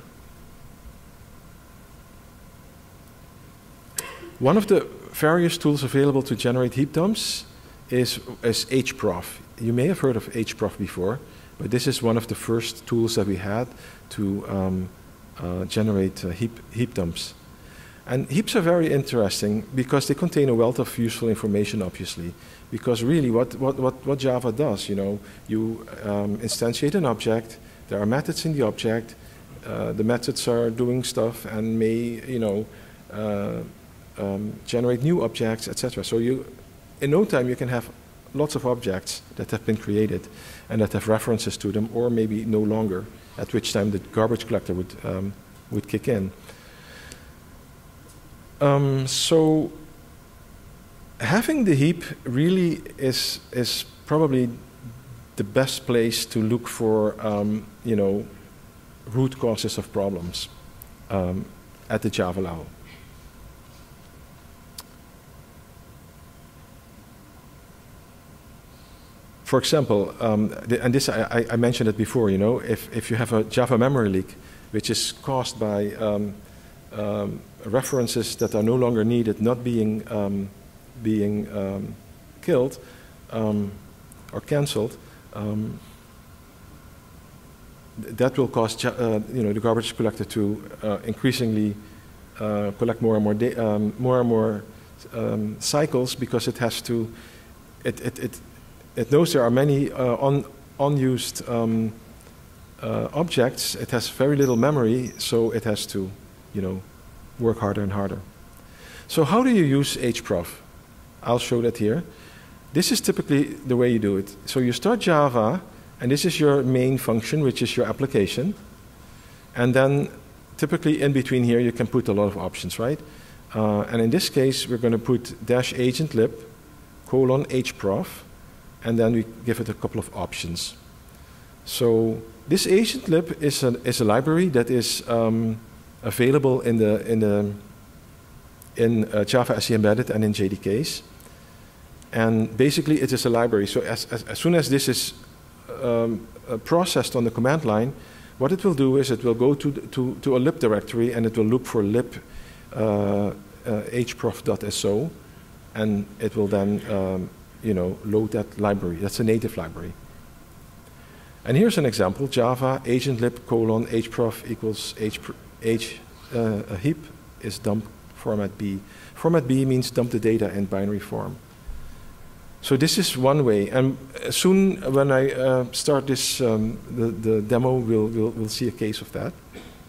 One of the various tools available to generate heap dumps is, is hprof. You may have heard of hprof before, but this is one of the first tools that we had to um, uh, generate uh, heap, heap dumps. And heaps are very interesting because they contain a wealth of useful information, obviously. Because really what, what, what, what Java does, you know, you um, instantiate an object. There are methods in the object. Uh, the methods are doing stuff and may, you know, uh, um, generate new objects, et cetera. So you, in no time, you can have lots of objects that have been created and that have references to them, or maybe no longer, at which time the garbage collector would um, would kick in. Um, so having the heap really is is probably the best place to look for, um, you know, root causes of problems um, at the Java level. For example, um, the, and this I, I mentioned it before, you know, if, if you have a Java memory leak, which is caused by um, um, references that are no longer needed not being, um, being um, killed um, or cancelled, Um, that will cause uh, you know, the garbage collector to uh, increasingly uh, collect more and more, um, more and more um, cycles, because it has to, it, it, it, it knows there are many uh, un, unused um, uh, objects. It has very little memory, so it has to, you know, work harder and harder. So how do you use hprof? I'll show that here. this is typically the way you do it. So you start Java, and this is your main function, which is your application. And then typically in between here, you can put a lot of options, right? Uh, and in this case, we're going to put dash agent lib colon hprof, and then we give it a couple of options. So this agent lib is a, is a library that is um, available in the in the in uh, Java S E Embedded and in J D Ks. And basically, it is a library. So as as, as soon as this is um, uh, processed on the command line, what it will do is it will go to to to a lib directory and it will look for lib uh, uh, hprof.so, and it will then um, you know load that library. That's a native library. And here's an example: Java agent lib colon hprof equals h, h uh, a heap is dump format B. Format B means dump the data in binary form. So this is one way, and soon when I uh, start this, um, the, the demo, we'll, we'll, we'll see a case of that.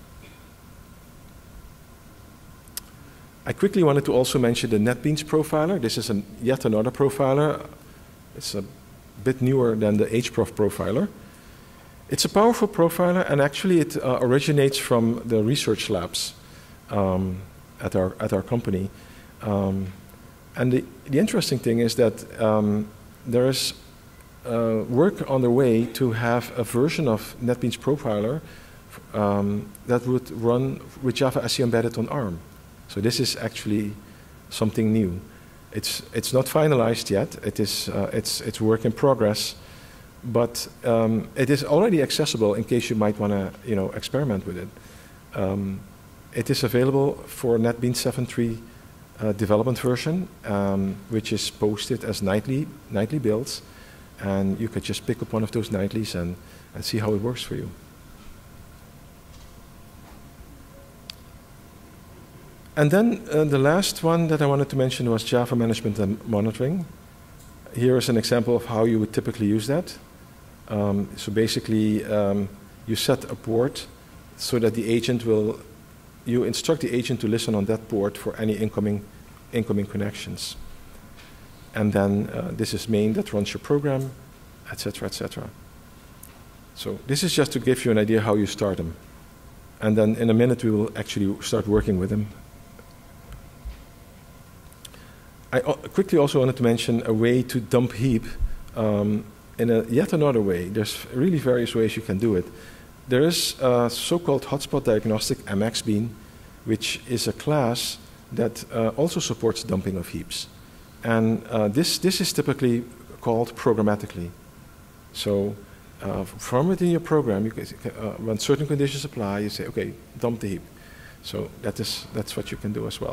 I quickly wanted to also mention the NetBeans profiler. This is an, yet another profiler. It's a bit newer than the hprof profiler. It's a powerful profiler, and actually it uh, originates from the research labs um, at, our, at our company. Um, And the, the interesting thing is that um, there is uh, work on the way to have a version of NetBeans Profiler um, that would run with Java S E Embedded on ARM. So this is actually something new. It's, it's not finalized yet. It is, uh, it's, it's work in progress. But um, it is already accessible in case you might want to you know, experiment with it. Um, it is available for NetBeans seven point three Uh, development version, um, which is posted as nightly, nightly builds, and you could just pick up one of those nightlies and, and see how it works for you. And then uh, the last one that I wanted to mention was Java Management and Monitoring. Here is an example of how you would typically use that. Um, so basically, um, you set a port so that the agent will you instruct the agent to listen on that port for any incoming, incoming connections. And then uh, this is main that runs your program, et cetera, et cetera. So this is just to give you an idea how you start them. And then in a minute we will actually start working with them. I quickly also wanted to mention a way to dump heap um, in a yet another way. There's really various ways you can do it. There is a so-called hotspot diagnostic MXBean, which is a class that uh, also supports dumping of heaps. And uh, this, this is typically called programmatically. So uh, from within your program, you can, uh, when certain conditions apply, you say, okay, dump the heap. So that is, that's what you can do as well.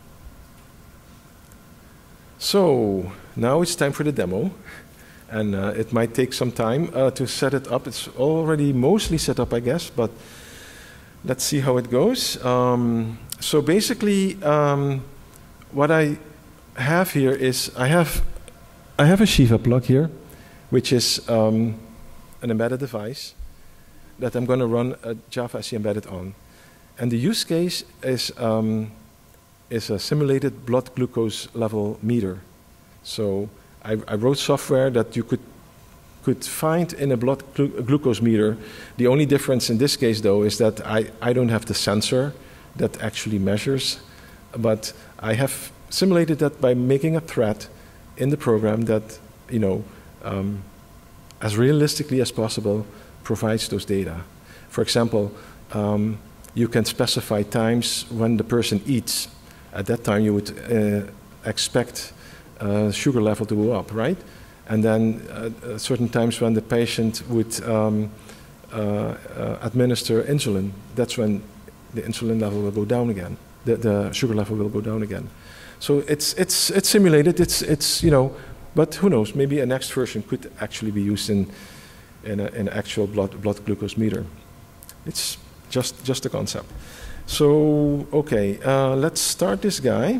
So now it's time for the demo. And uh, it might take some time uh, to set it up. It's already mostly set up, I guess, but let's see how it goes. Um, so basically, um, what I have here is I have, I have a Shiva plug here, which is um, an embedded device that I'm going to run a Java S E Embedded on. And the use case is, um, is a simulated blood glucose level meter. So I, I wrote software that you could, could find in a blood glu glucose meter. The only difference in this case, though, is that I, I don't have the sensor that actually measures, but I have simulated that by making a thread in the program that, you know, um, as realistically as possible, provides those data. For example, um, you can specify times when the person eats. At that time, you would uh, expect Uh, sugar level to go up, right? And then uh, certain times when the patient would um, uh, uh, administer insulin, that's when the insulin level will go down again. The, the sugar level will go down again. So it's it's it's simulated. It's it's you know, but who knows? Maybe a next version could actually be used in in an actual blood blood glucose meter. It's just just a concept. So okay, uh, let's start this guy.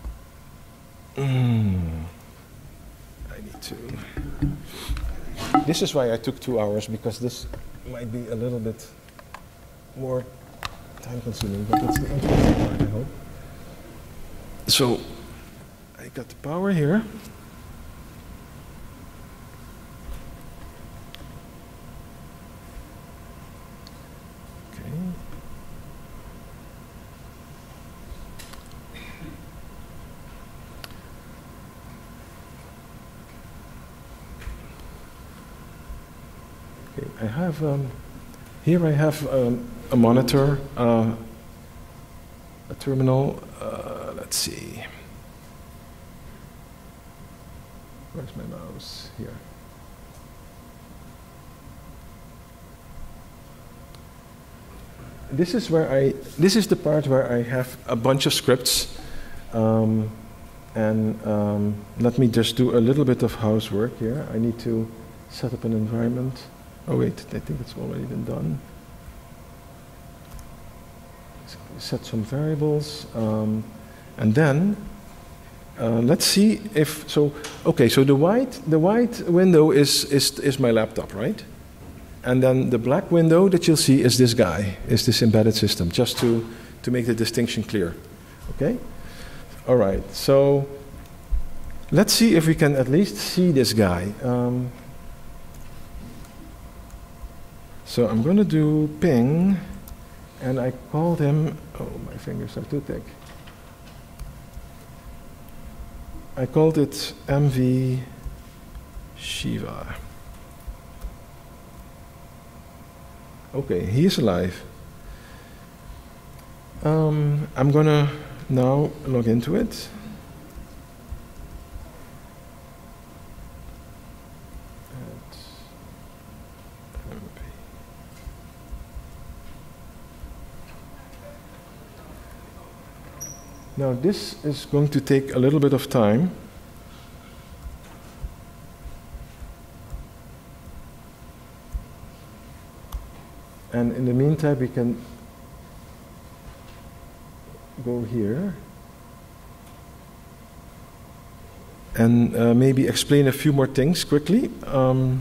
Mm. I need to. This is why I took two hours, because this might be a little bit more time consuming, but that's the interesting part, I hope. So I got the power here. I have, um, here I have um, a monitor, uh, a terminal, uh, let's see. Where's my mouse? Here. This is where I, this is the part where I have a bunch of scripts. Um, and um, let me just do a little bit of housework here. I need to set up an environment. Oh wait, I think it's already been done. Set some variables, um, and then uh, let's see if so. Okay, so the white the white window is is is my laptop, right? And then the black window that you'll see is this guy, is this embedded system, just to to make the distinction clear. Okay. All right. So let's see if we can at least see this guy. Um, so I'm going to do ping. And I called him, oh, my fingers are too thick. I called it M V Shiva. Okay, he is alive. Um, I'm gonna now log into it. Now this is going to take a little bit of time. And in the meantime, we can go here and uh, maybe explain a few more things quickly. Um,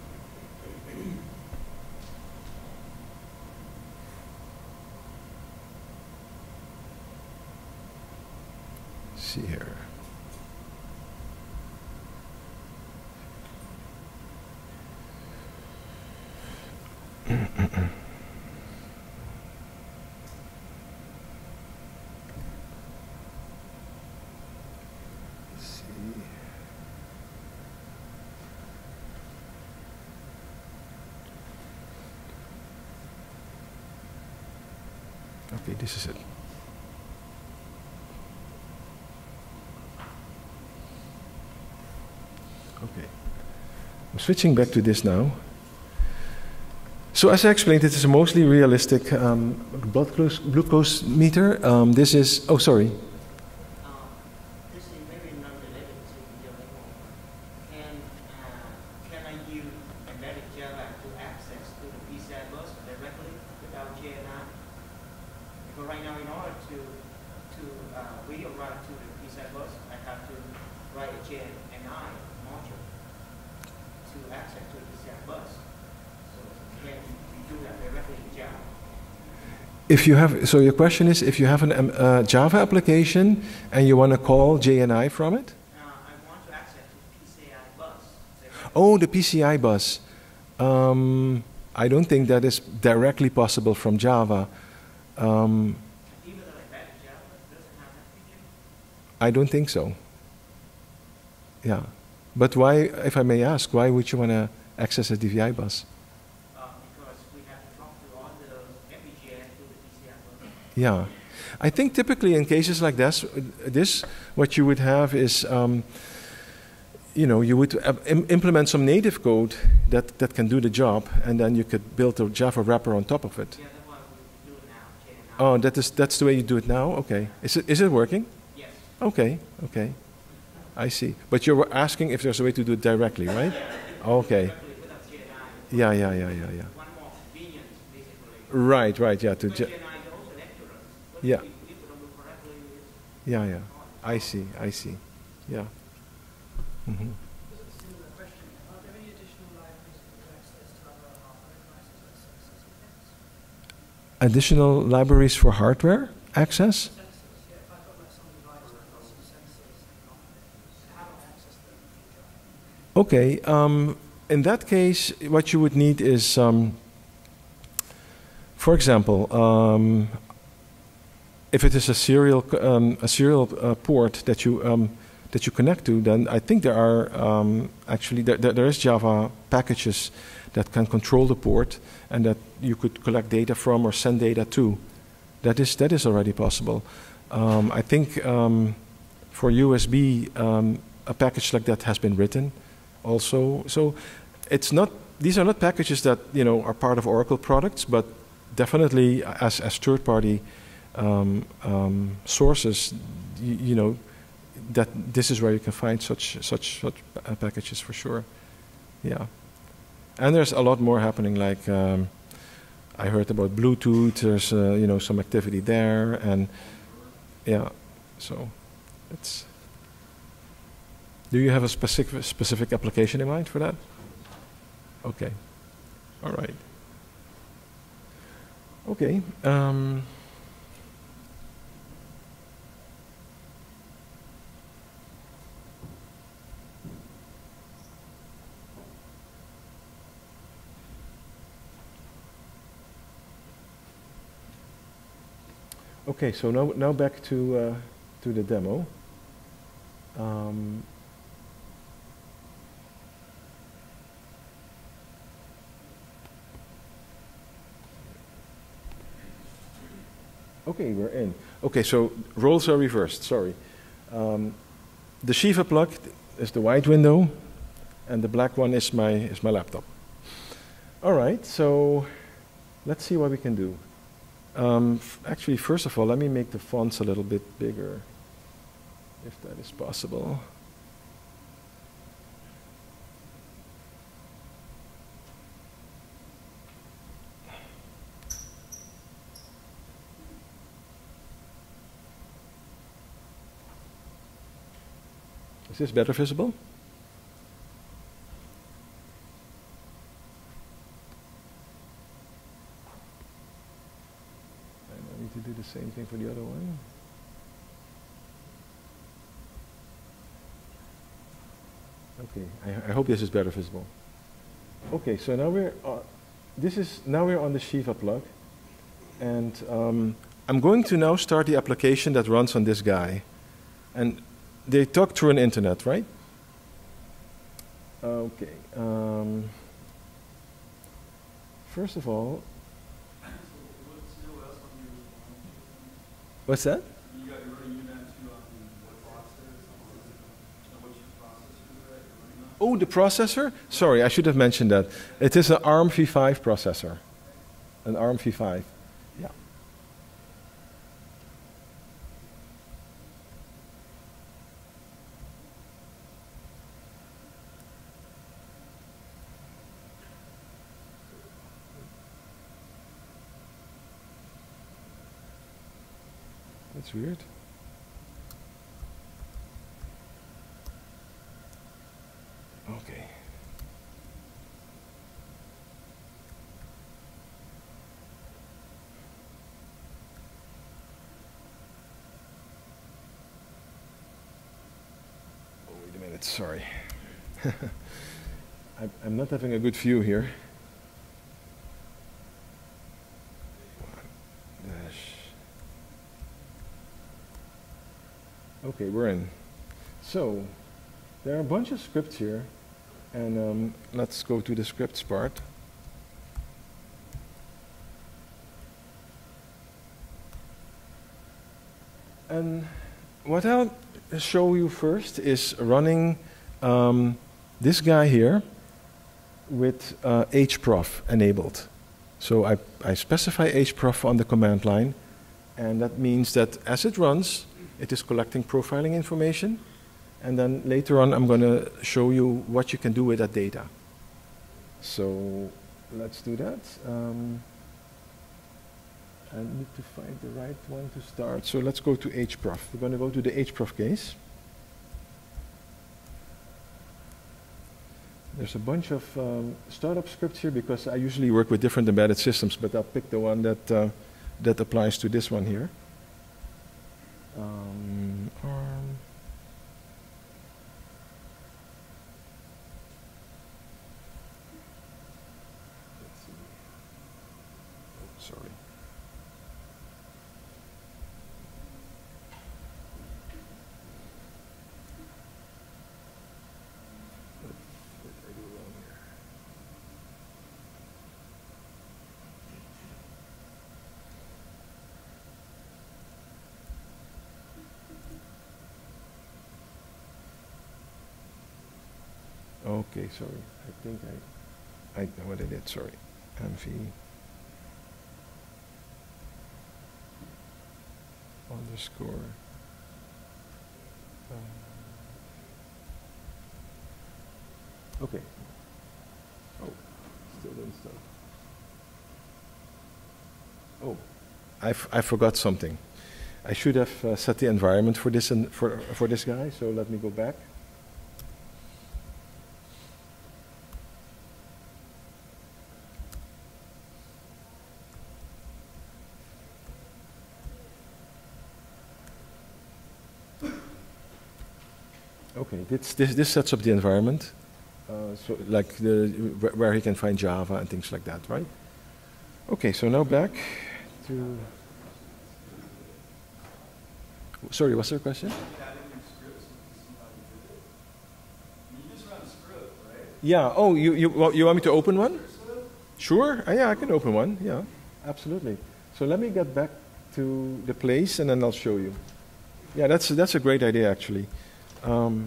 see here. Okay, this is it. Okay. I'm switching back to this now. So as I explained, it is a mostly realistic um, blood glucose, glucose meter. Um, this is, oh sorry. If you have, so your question is, if you have a um, uh, Java application and you want to call J N I from it? Uh, I want to access the P C I bus. Oh, the P C I bus. Um, I don't think that is directly possible from Java. Um, Even though I bet Java doesn't have that feature? I don't think so. Yeah. But why, if I may ask, why would you want to access a D V I bus? Yeah, I think typically in cases like this, this what you would have is, um, you know, you would uh, im implement some native code that, that can do the job, and then you could build a Java wrapper on top of it. Yeah, that's what we do now. Oh, that is that's the way you do it now. Okay, is it is it working? Yes. Okay, okay, I see. But you're asking if there's a way to do it directly, right? Okay. Yeah, yeah, yeah, yeah, yeah. One more convenience, basically. Right, right, yeah. To ju Yeah. Yeah, yeah. I see, I see. Yeah. Mm-hmm. Additional libraries for hardware access? Okay. Um, in that case, what you would need is, um, for example, um, if it is a serial um, a serial uh, port that you um, that you connect to, then I think there are um, actually there, there, there is Java packages that can control the port and that you could collect data from or send data to. That is, that is already possible. Um, I think um, for U S B, um, a package like that has been written also. So it's not, these are not packages that, you know, are part of Oracle products, but definitely as, as third-party um, um, sources, you, you know, that this is where you can find such, such, such uh, packages for sure. Yeah. And there's a lot more happening, like um, I heard about Bluetooth, there's, uh, you know, some activity there, and yeah, so it's... Do you have a specific, specific application in mind for that? Okay, all right. Okay. Um, okay, so now, now back to, uh, to the demo. Um, Okay, we're in. Okay, so roles are reversed, sorry. Um, the Shiva plug is the white window, and the black one is my, is my laptop. All right, so let's see what we can do. Um, actually, first of all, let me make the fonts a little bit bigger, if that is possible. Is this better visible? And I need to do the same thing for the other one. Okay, I, I hope this is better visible. Okay, so now we're, uh, this is, now we're on the Shiva plug. And um, I'm going to now start the application that runs on this guy. And they talk through an internet, right? Okay. Um, first of all, what's that? You got your running Ubuntu on what processor? What's your processor that you're running on? Oh, the processor? Sorry, I should have mentioned that. It is an ARM v five processor. An ARM v five. Yeah. That's weird. Okay. Oh, wait a minute, sorry. I, I'm not having a good view here. Okay, we're in. So, there are a bunch of scripts here, and um, let's go to the scripts part. And what I'll show you first is running um, this guy here with uh, hprof enabled. So I, I specify hprof on the command line, and that means that as it runs, it is collecting profiling information, and then later on I'm going to show you what you can do with that data. So let's do that. Um, I need to find the right one to start. So let's go to hprof. We're going to go to the hprof case. There's a bunch of um, startup scripts here because I usually work with different embedded systems, but I'll pick the one that, uh, that applies to this one here. Um, ARM. Let's see. Oh, sorry. What, what did I do wrong here? Okay, sorry. I think I, I know what I did, sorry. M V underscore. Um, okay. Oh, still didn't start. Oh, I, f I forgot something. I should have uh, set the environment for this and for for this guy. So let me go back. Okay, this this this sets up the environment, uh, so like the wh where he can find Java and things like that, right? Okay, so now back to. Sorry, what's your question? Yeah. Oh, you you wa- you want me to open one? Sure. Uh, yeah, I can open one. Yeah, absolutely. So let me get back to the place, and then I'll show you. Yeah, that's that's a great idea, actually. Um,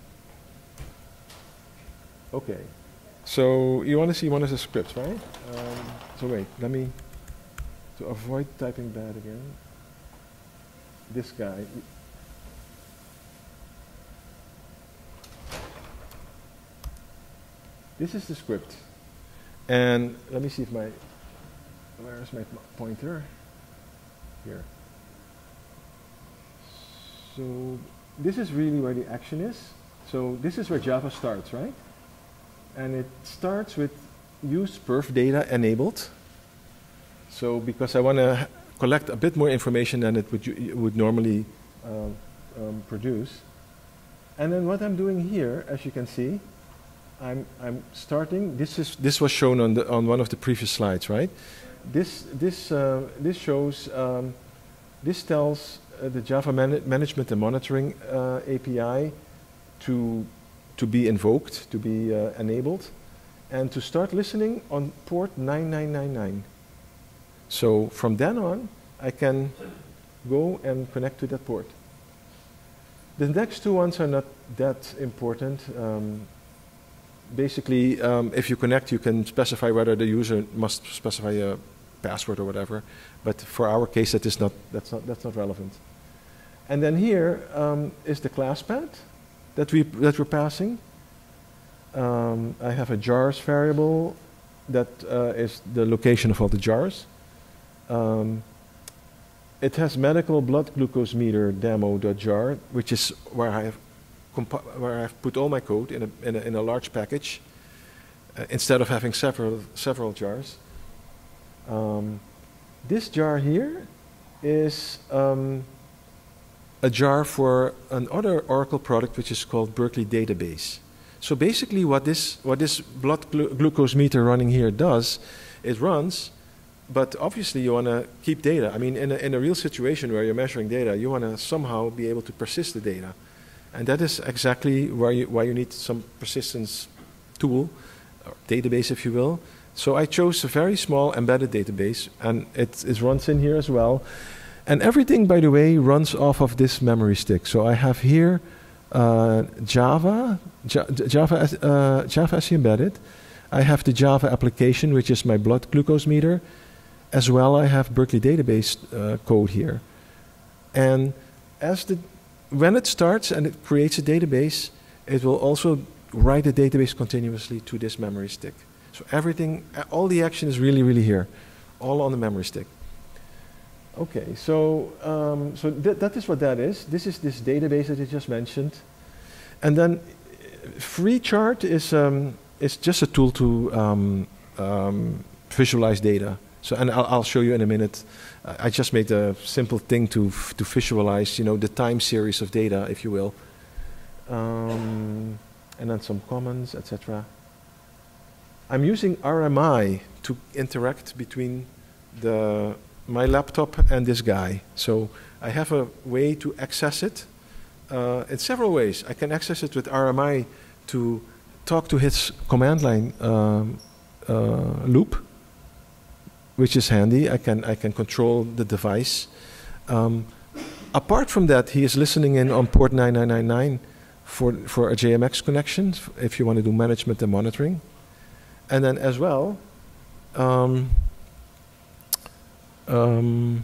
okay. So you want to see one of the scripts, right? Um, so wait, let me to avoid typing bad again. This guy. This is the script. And let me see if my, where is my pointer? Here. So this is really where the action is. So this is where Java starts, right? And it starts with use perf data enabled. So because I want to collect a bit more information than it would, it would normally um, um, produce. And then what I'm doing here, as you can see, I'm, I'm starting, this, is, this was shown on, the, on one of the previous slides, right? This, this, uh, this shows, um, this tells uh, the Java man management and monitoring uh, A P I to, to be invoked, to be uh, enabled, and to start listening on port nine nine nine nine. So from then on, I can go and connect to that port. The next two ones are not that important. Um, basically, um, if you connect, you can specify whether the user must specify a password or whatever. But for our case, that is not, that's, not, that's not relevant. And then here um, is the class path that, we, that we're passing. Um, I have a jars variable that uh, is the location of all the jars. Um, it has medical blood glucose meter demo.jar, which is where I have where I've put all my code in a, in a, in a large package uh, instead of having several several jars. Um, this jar here is um, a jar for another Oracle product which is called Berkeley Database. So basically, what this what this blood glu glucose meter running here does, it runs. But obviously, you want to keep data. I mean, in a, in a real situation where you're measuring data, you want to somehow be able to persist the data. And that is exactly where you, why you need some persistence tool, or database, if you will. So I chose a very small embedded database, and it, it runs in here as well. And everything, by the way, runs off of this memory stick. So I have here uh, Java, J Java, uh, Java S E embedded. I have the Java application, which is my blood glucose meter. As well, I have Berkeley Database uh, code here. And as the, when it starts and it creates a database, it will also write the database continuously to this memory stick. So everything, all the action is really, really here, all on the memory stick. Okay, so, um, so th that is what that is. This is this database that I just mentioned. And then FreeChart is, um, is just a tool to um, um, visualize data. So, and I'll, I'll show you in a minute. Uh, I just made a simple thing to f to visualize, you know, the time series of data, if you will, um, and then some comments, et cetera. I'm using R M I to interact between the my laptop and this guy. So I have a way to access it uh, in several ways. I can access it with R M I to talk to his command line um, uh, loop, which is handy. I can, I can control the device. Um, apart from that, he is listening in on port nine nine nine nine for, for a J M X connection, if you want to do management and monitoring. And then as well, um, um,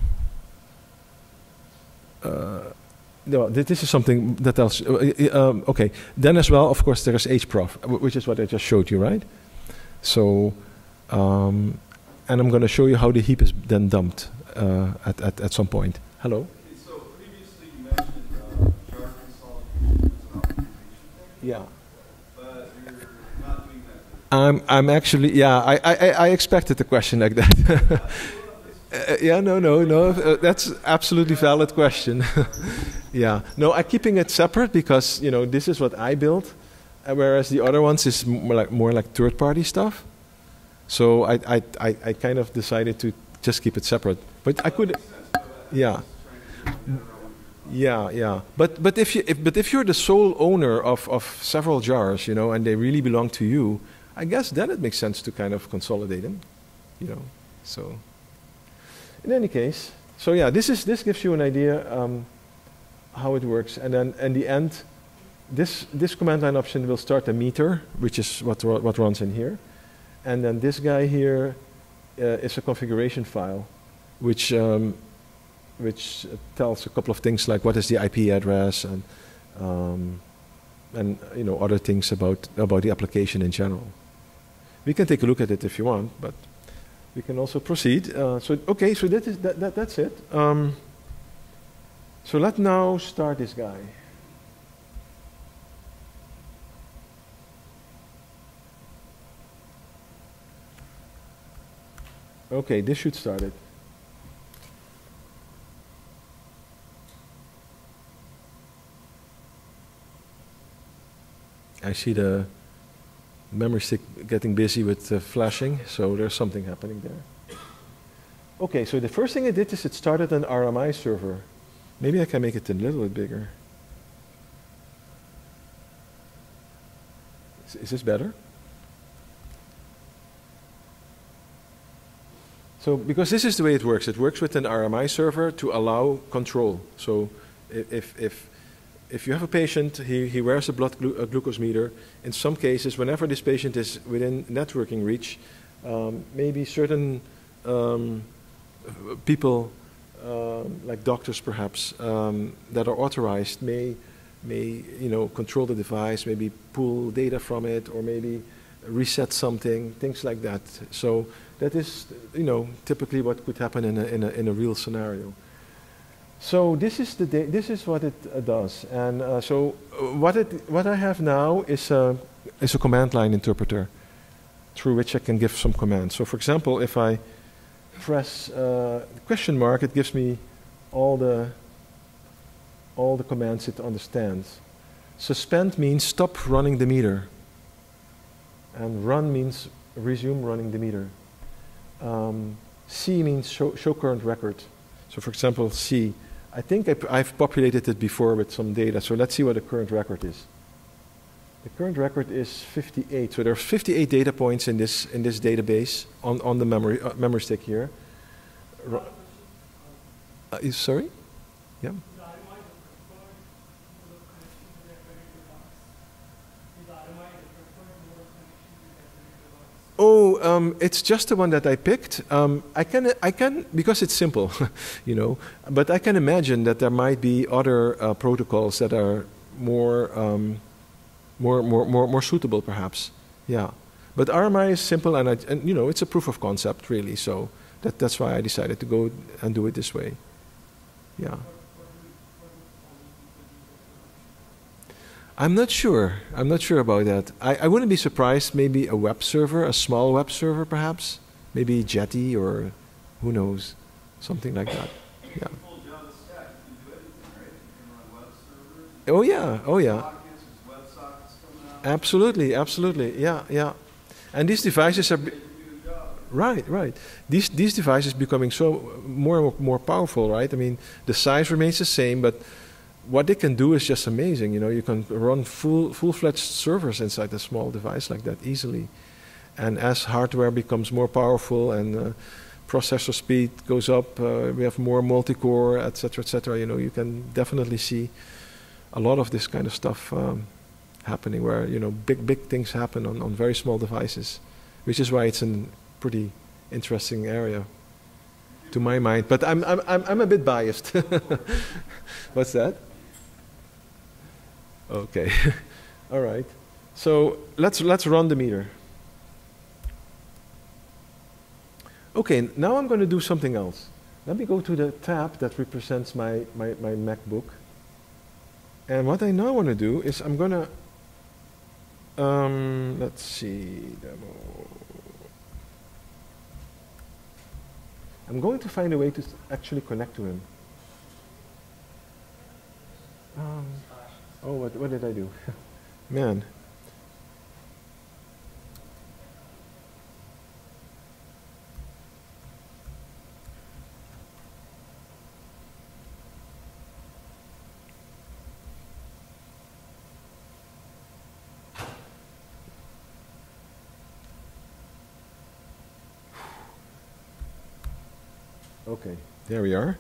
uh, no, this is something that else. Uh, um, okay, then as well, of course, there is hprof, which is what I just showed you, right? So, um, and I'm going to show you how the heap is then dumped uh, at, at, at some point. Hello? Okay, so previously you mentioned uh, jar consolidation as an optimization technique, Yeah. but you're not doing that. I'm, I'm actually, yeah, I, I, I expected a question like that. uh, yeah, no, no, no, uh, that's absolutely valid question. Yeah, no, I'm keeping it separate because, you know, this is what I built, uh, whereas the other ones is more like, more like third-party stuff. So I, I, I, I kind of decided to just keep it separate. But I could, yeah. Yeah, yeah. But but if you if, but if you're the sole owner of, of several jars, you know, and they really belong to you, I guess then it makes sense to kind of consolidate them, you know. So in any case, so yeah, this is this gives you an idea um, how it works, and then in the end, this this command line option will start a meter, which is what what runs in here, and then this guy here uh, is a configuration file, which. Um, which tells a couple of things like what is the I P address and um, and you know other things about about the application in general. We can take a look at it if you want, but we can also proceed. Uh, so okay, so that is that, that that's it. Um, so let's now start this guy. Okay, this should start it. I see the memory stick getting busy with uh, flashing, so there's something happening there. Okay, so the first thing I did is it started an R M I server. Maybe I can make it a little bit bigger. Is, is this better? So, because this is the way it works. It works with an R M I server to allow control. So, if, if If you have a patient, he, he wears a blood glu a glucose meter. In some cases, whenever this patient is within networking reach, um, maybe certain um, people, um, like doctors perhaps, um, that are authorized may, may you know, control the device, maybe pull data from it, or maybe reset something, things like that. So that is, you know, typically what could happen in a, in a, in a real scenario. So this is the this is what it uh, does, and uh, so uh, what it what I have now is a is a command line interpreter, through which I can give some commands. So, for example, if I press uh, question mark, it gives me all the all the commands it understands. Suspend means stop running the meter, and run means resume running the meter. Um, C means show, show current record. So, for example, C. I think I p I've populated it before with some data, so let's see what the current record is. The current record is fifty-eight, so there are fifty-eight data points in this in this database on on the memory uh, memory stick here. R uh, is, sorry, yeah. Oh, um, it's just the one that I picked. Um, I can, I can, because it's simple, you know. But I can imagine that there might be other uh, protocols that are more, um, more, more, more, more suitable, perhaps. Yeah. But R M I is simple, and, I, and you know, it's a proof of concept, really. So that, that's why I decided to go and do it this way. Yeah. I'm not sure. I'm not sure about that. I, I wouldn't be surprised, maybe a web server, a small web server perhaps, maybe Jetty or who knows, something like that. Yeah. Oh yeah, oh yeah. Absolutely, absolutely. Yeah, yeah. And these devices are right, right. These these devices becoming so more and more powerful, right? I mean, the size remains the same, but what they can do is just amazing. You know, you can run full full-fledged servers inside a small device like that easily. And as hardware becomes more powerful and uh, processor speed goes up, uh, we have more multi-core, et cetera, et cetera. You know, you can definitely see a lot of this kind of stuff um, happening where, you know, big, big things happen on, on very small devices, which is why it's a pretty interesting area to my mind. But I'm, I'm, I'm, I'm a bit biased. What's that? Okay. All right. So let's, let's run the meter. Okay, now I'm going to do something else. Let me go to the tab that represents my, my, my MacBook. And what I now want to do is I'm going to, um, let's see, demo. I'm going to find a way to actually connect to him. Um, oh, what, what did I do? Man. Okay, there we are.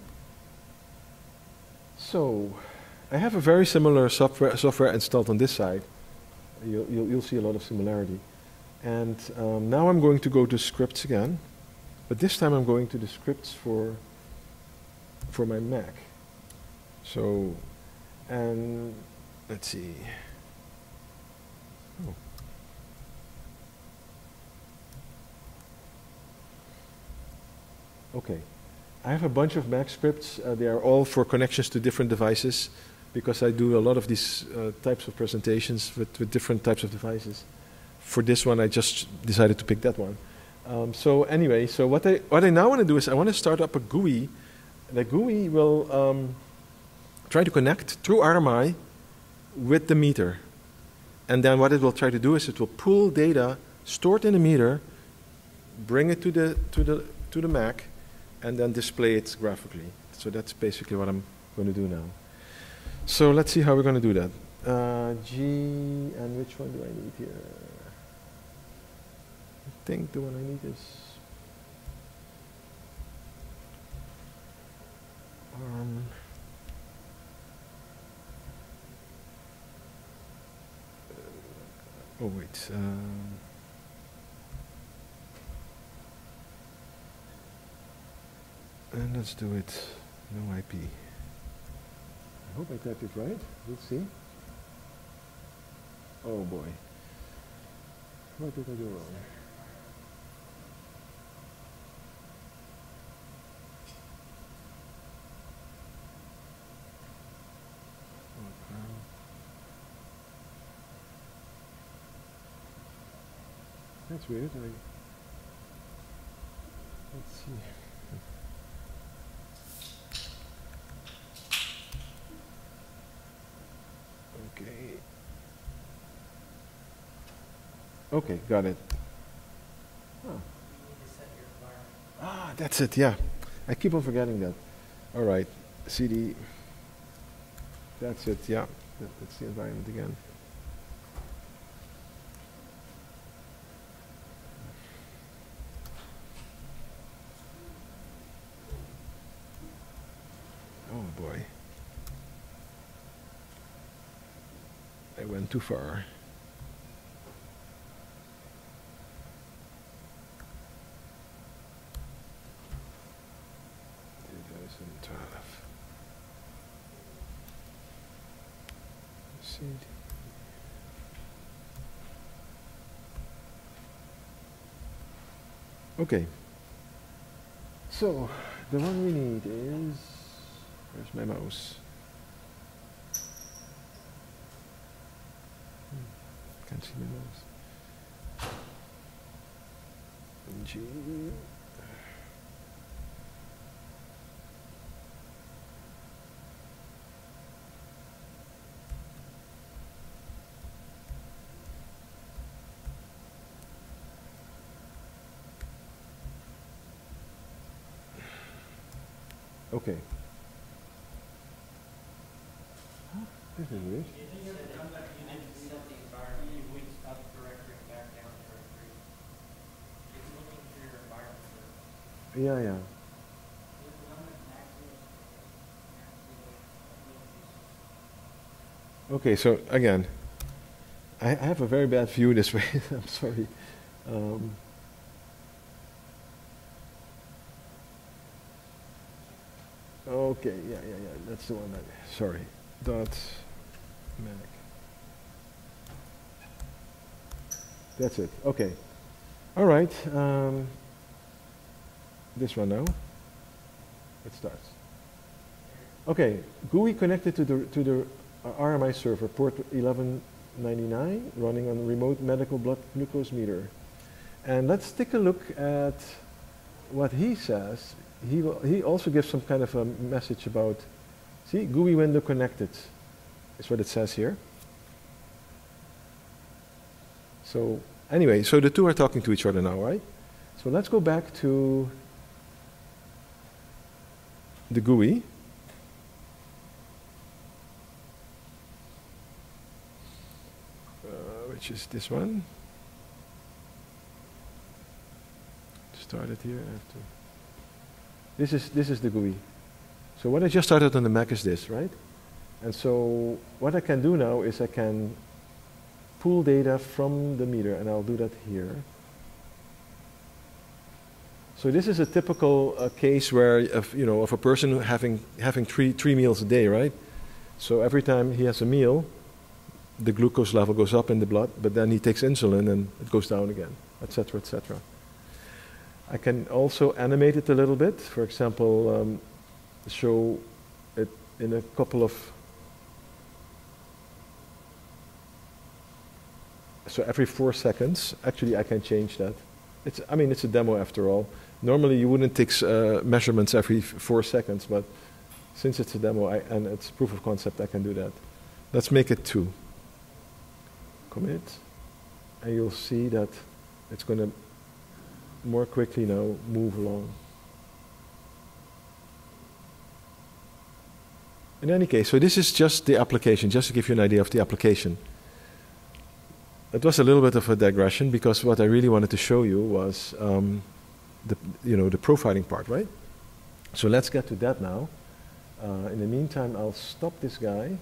So, I have a very similar software software installed on this side. You'll, you'll, you'll see a lot of similarity. And um, now I'm going to go to scripts again, but this time I'm going to the scripts for for my Mac. So, and let's see. Oh. Okay. I have a bunch of Mac scripts. Uh, they are all for connections to different devices because I do a lot of these uh, types of presentations with, with different types of devices. For this one, I just decided to pick that one. Um, so anyway, so what I, what I now want to do is I want to start up a G U I. The G U I will um, try to connect through R M I with the meter. And then what it will try to do is it will pull data stored in the meter, bring it to the, to the, to the Mac, and then display it graphically. So that's basically what I'm going to do now. So let's see how we're going to do that. Uh, G, and which one do I need here? I think the one I need is um, oh wait. Um, And let's do it, no I P. I hope I typed it right. We'll see. Oh boy. What did I do wrong? Oh, um, that's weird. I, let's see. Okay. Okay, got it. Oh. You need to set your environment. Ah, that's it, yeah. I keep on forgetting that. All right, C D. That's it, yeah. That, that's the environment again. Oh boy. I went too far. twenty twelve. C D. Okay. So, the one we need is, where's my mouse? Can't see my mouse. G. Okay. Huh? This is weird. You didn't set the, you didn't set the environment, you went up directory and back down directory. It's looking for your environment first. Yeah, yeah. Okay, so again, I, I have a very bad view this way. I'm sorry. Um, okay, yeah, yeah, yeah. That's the one. I, sorry. Dot Mac. That's it. Okay. All right. Um, this one now. It starts. Okay. G U I connected to the to the uh, R M I server, port eleven ninety-nine, running on a remote medical blood glucose meter. And let's take a look at what he says. He will, he also gives some kind of a message about. See, G U I window connected. Is what it says here. So anyway, so the two are talking to each other now, right? So let's go back to the G U I. Uh, which is this one. Start it here. I have to. This is this is the G U I. So what I just started on the Mac is this, right? And so what I can do now is I can pull data from the meter, and I'll do that here. So this is a typical uh, case where, of, you know, of a person who having having three three meals a day, right? So every time he has a meal, the glucose level goes up in the blood, but then he takes insulin and it goes down again, et cetera, et cetera. I can also animate it a little bit. For example, um, show it in a couple of. So every four seconds, actually I can change that. It's, I mean, it's a demo after all. Normally you wouldn't take uh, measurements every f four seconds, but since it's a demo I, and it's proof of concept, I can do that. Let's make it two. Commit, and you'll see that it's going to more quickly now move along. In any case, so this is just the application, just to give you an idea of the application. It was a little bit of a digression because what I really wanted to show you was um, the, you know, the profiling part, right? So let's get to that now. Uh, in the meantime, I'll stop this guy.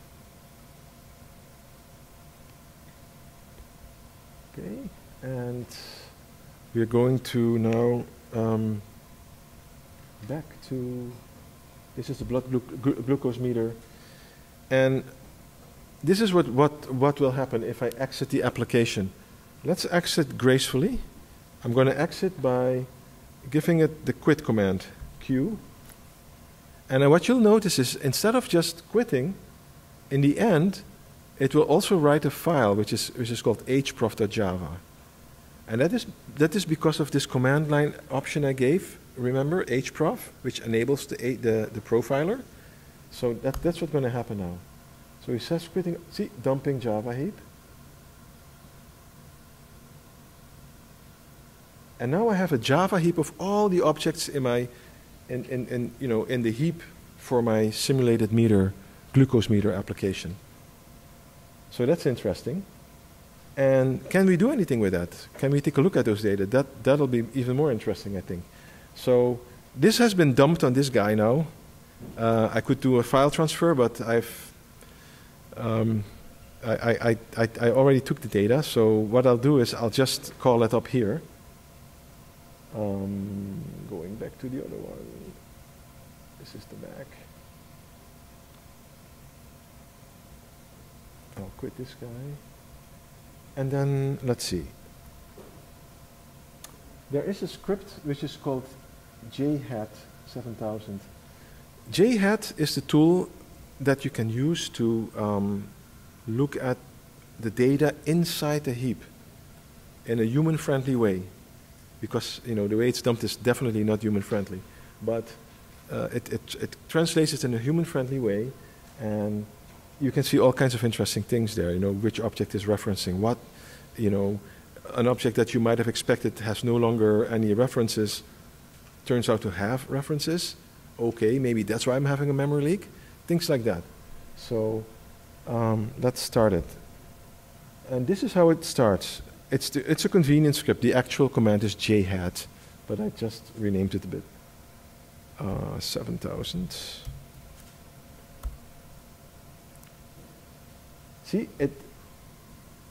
Okay, and we're going to now um, back to, this is the blood glu glu glucose meter. And this is what, what, what will happen if I exit the application. Let's exit gracefully. I'm going to exit by giving it the quit command, Q. And uh, what you'll notice is instead of just quitting, in the end, it will also write a file which is, which is called hprof dot java. And that is, that is because of this command line option I gave. Remember, hprof, which enables the, the, the profiler. So that, that's what's going to happen now. So he says quitting, see, dumping Java heap. And now I have a Java heap of all the objects in my, in, in, in, you know, in the heap for my simulated meter, glucose meter application. So that's interesting. And can we do anything with that? Can we take a look at those data? That, that'll be even more interesting, I think. So this has been dumped on this guy now. Uh, I could do a file transfer, but I've Um, I, I, I, I already took the data, so what I'll do is I'll just call it up here. Um, going back to the other one. This is the Mac. I'll quit this guy. And then, let's see. There is a script which is called J hat seven thousand. J hat is the tool that you can use to um, look at the data inside the heap in a human-friendly way, because you know the way it's dumped is definitely not human-friendly, but uh, it, it, it translates it in a human-friendly way, and you can see all kinds of interesting things there. You know, which object is referencing what. You know, an object that you might have expected has no longer any references turns out to have references. Okay, maybe that's why I'm having a memory leak. Things like that. So um, let's start it. And this is how it starts. It's, the, it's a convenient script. The actual command is jhat, but I just renamed it a bit. Uh, seven thousand. See, it,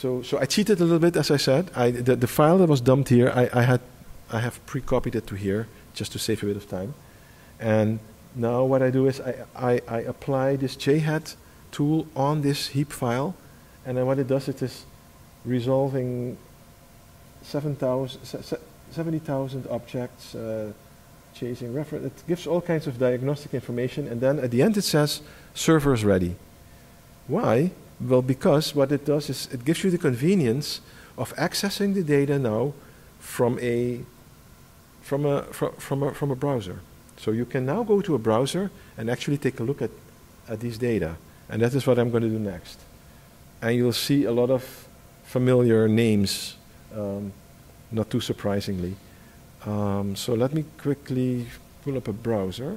So, so I cheated a little bit, as I said. I, the, the file that was dumped here, I, I had, I have pre-copied it to here just to save a bit of time. And now what I do is I, I, I apply this J hat tool on this heap file, and then what it does, it is resolving seven thousand, seventy thousand objects, uh, chasing reference. It gives all kinds of diagnostic information, and then at the end it says server is ready. Why? Well, because what it does is it gives you the convenience of accessing the data now from a from a from, from a from a browser. So you can now go to a browser and actually take a look at, at these data, and that is what I'm going to do next. And you'll see a lot of familiar names, um, not too surprisingly. Um, so let me quickly pull up a browser.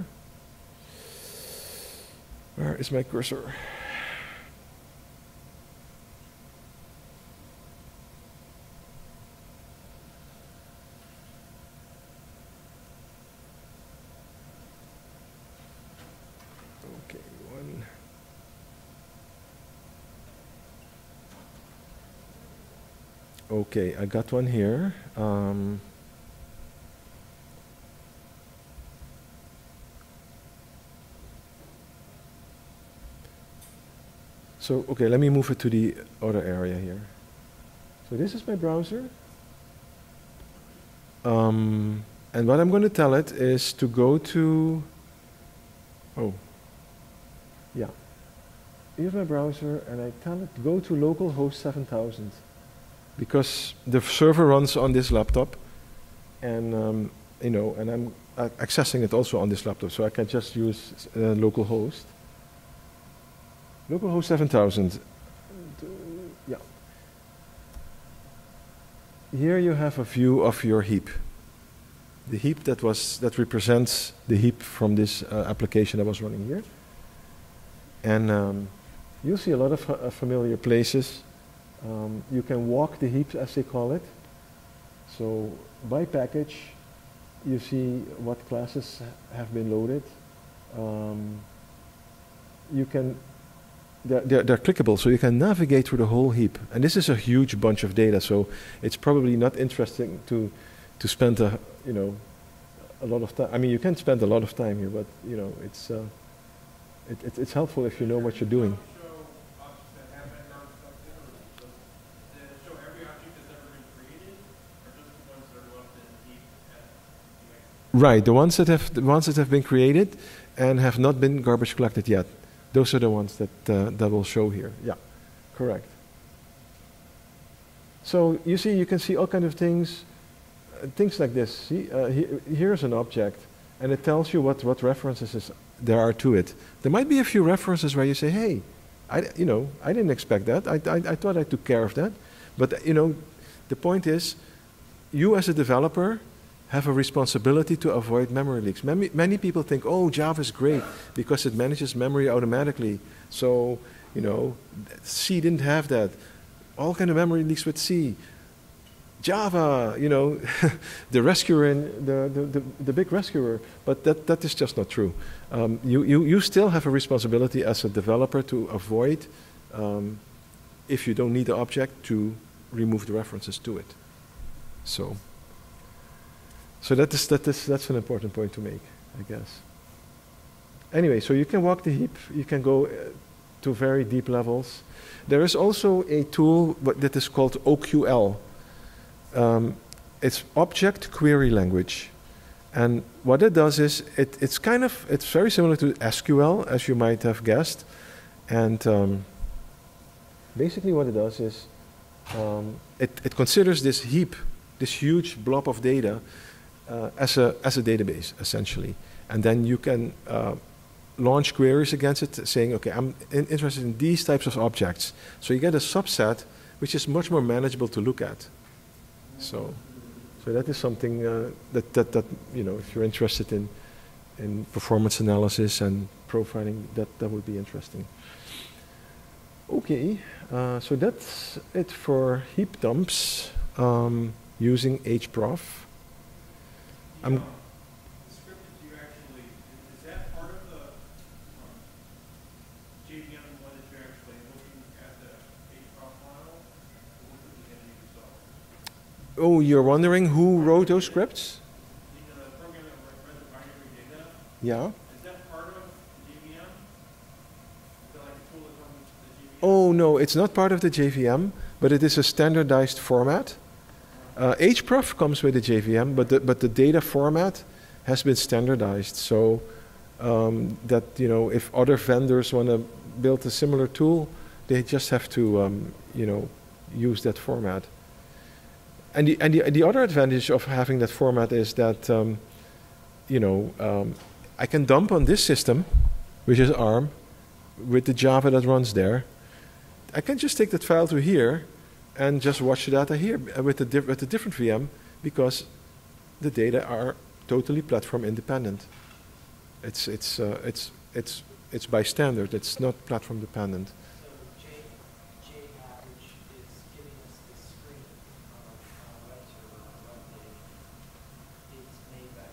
Where is my cursor? Okay, one. Okay, I got one here. Um, So, okay, let me move it to the other area here. So this is my browser. Um, and what I'm going to tell it is to go to, oh, yeah. Here's my browser, and I tell it go to localhost seven thousand. Because the server runs on this laptop, and, um, you know, and I'm uh, accessing it also on this laptop, so I can just use uh, localhost. Localhost seven thousand. Yeah. Here you have a view of your heap. The heap that was that represents the heap from this uh, application that was running here. And um, you'll see a lot of uh, familiar places. Um, you can walk the heap, as they call it. So by package, you see what classes ha have been loaded. Um, you can They're, they're, they're clickable, so you can navigate through the whole heap. And this is a huge bunch of data, so it's probably not interesting to to spend a you know a lot of time. I mean, you can spend a lot of time here, but you know it's uh, it, it, it's helpful if you know what you're doing. Right, the ones that have the ones that have been created and have not been garbage collected yet. Those are the ones that uh, that will show here. Yeah, correct. So you see, you can see all kinds of things, uh, things like this. See, uh, he, here's an object, and it tells you what what references is, there are to it. There might be a few references where you say, "Hey, I you know I didn't expect that. I I, I thought I took care of that," but uh, you know, the point is, you as a developer have a responsibility to avoid memory leaks. Many, many people think, oh, Java is great because it manages memory automatically. So, you know, C didn't have that. All kind of memory leaks with C. Java, you know, the rescuer, in, the, the, the, the big rescuer. But that, that is just not true. Um, you, you, you still have a responsibility as a developer to avoid, um, if you don't need the object, to remove the references to it. So. So that is, that is, that's an important point to make, I guess. Anyway, so you can walk the heap, you can go uh, to very deep levels. There is also a tool that is called O Q L. Um, it's Object Query Language. And what it does is, it, it's kind of, it's very similar to S Q L, as you might have guessed. And um, basically what it does is, um, it, it considers this heap, this huge blob of data, Uh, as a as a database, essentially, and then you can uh, launch queries against it, saying, "Okay, I'm in interested in these types of objects." So you get a subset, which is much more manageable to look at. So, so that is something uh, that that that you know, if you're interested in in performance analysis and profiling, that that would be interesting. Okay, uh, so that's it for heap dumps um, using hprof. I'm the script that you actually, is that part of the um, J V M one that you're actually looking at the hprof file? Or Oh, you're wondering who wrote those scripts? The uh, program that read the binary data, Yeah. is that part of J V M? Is that like a tool that comes with the J V M? Oh, no, it's not part of the J V M, but it is a standardized format. Uh, HProf comes with the J V M, but the, but the data format has been standardized. So um, that, you know, if other vendors want to build a similar tool, they just have to, um, you know, use that format. And the, and the, the other advantage of having that format is that, um, you know, um, I can dump on this system, which is ARM, with the Java that runs there. I can just take that file to here and just watch the data here with a, diff with a different V M, because the data are totally platform independent. It's, it's, uh, it's, it's, it's by standard, it's not platform dependent. So J, JHat, which is giving us this screen on a, on a web server, on a web page, it's made by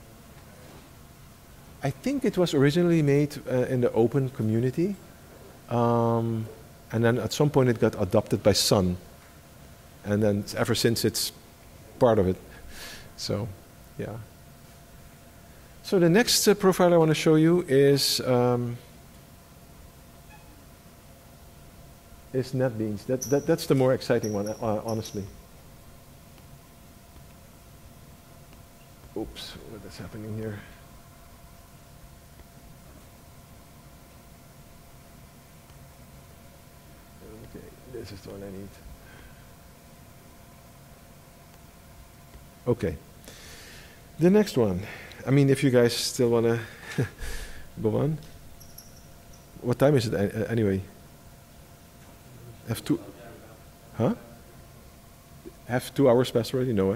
the I think it was originally made uh, in the open community, um, and then at some point it got adopted by Sun, and then ever since it's part of it. So, yeah. So the next uh, profile I want to show you is um, is NetBeans. That, that that's the more exciting one, uh, honestly. Oops, what is happening here? Okay, this is the one I need. Okay. The next one. I mean, if you guys still want to go on. What time is it uh, anyway? Have two? Huh? Have two hours passed already? No, eh?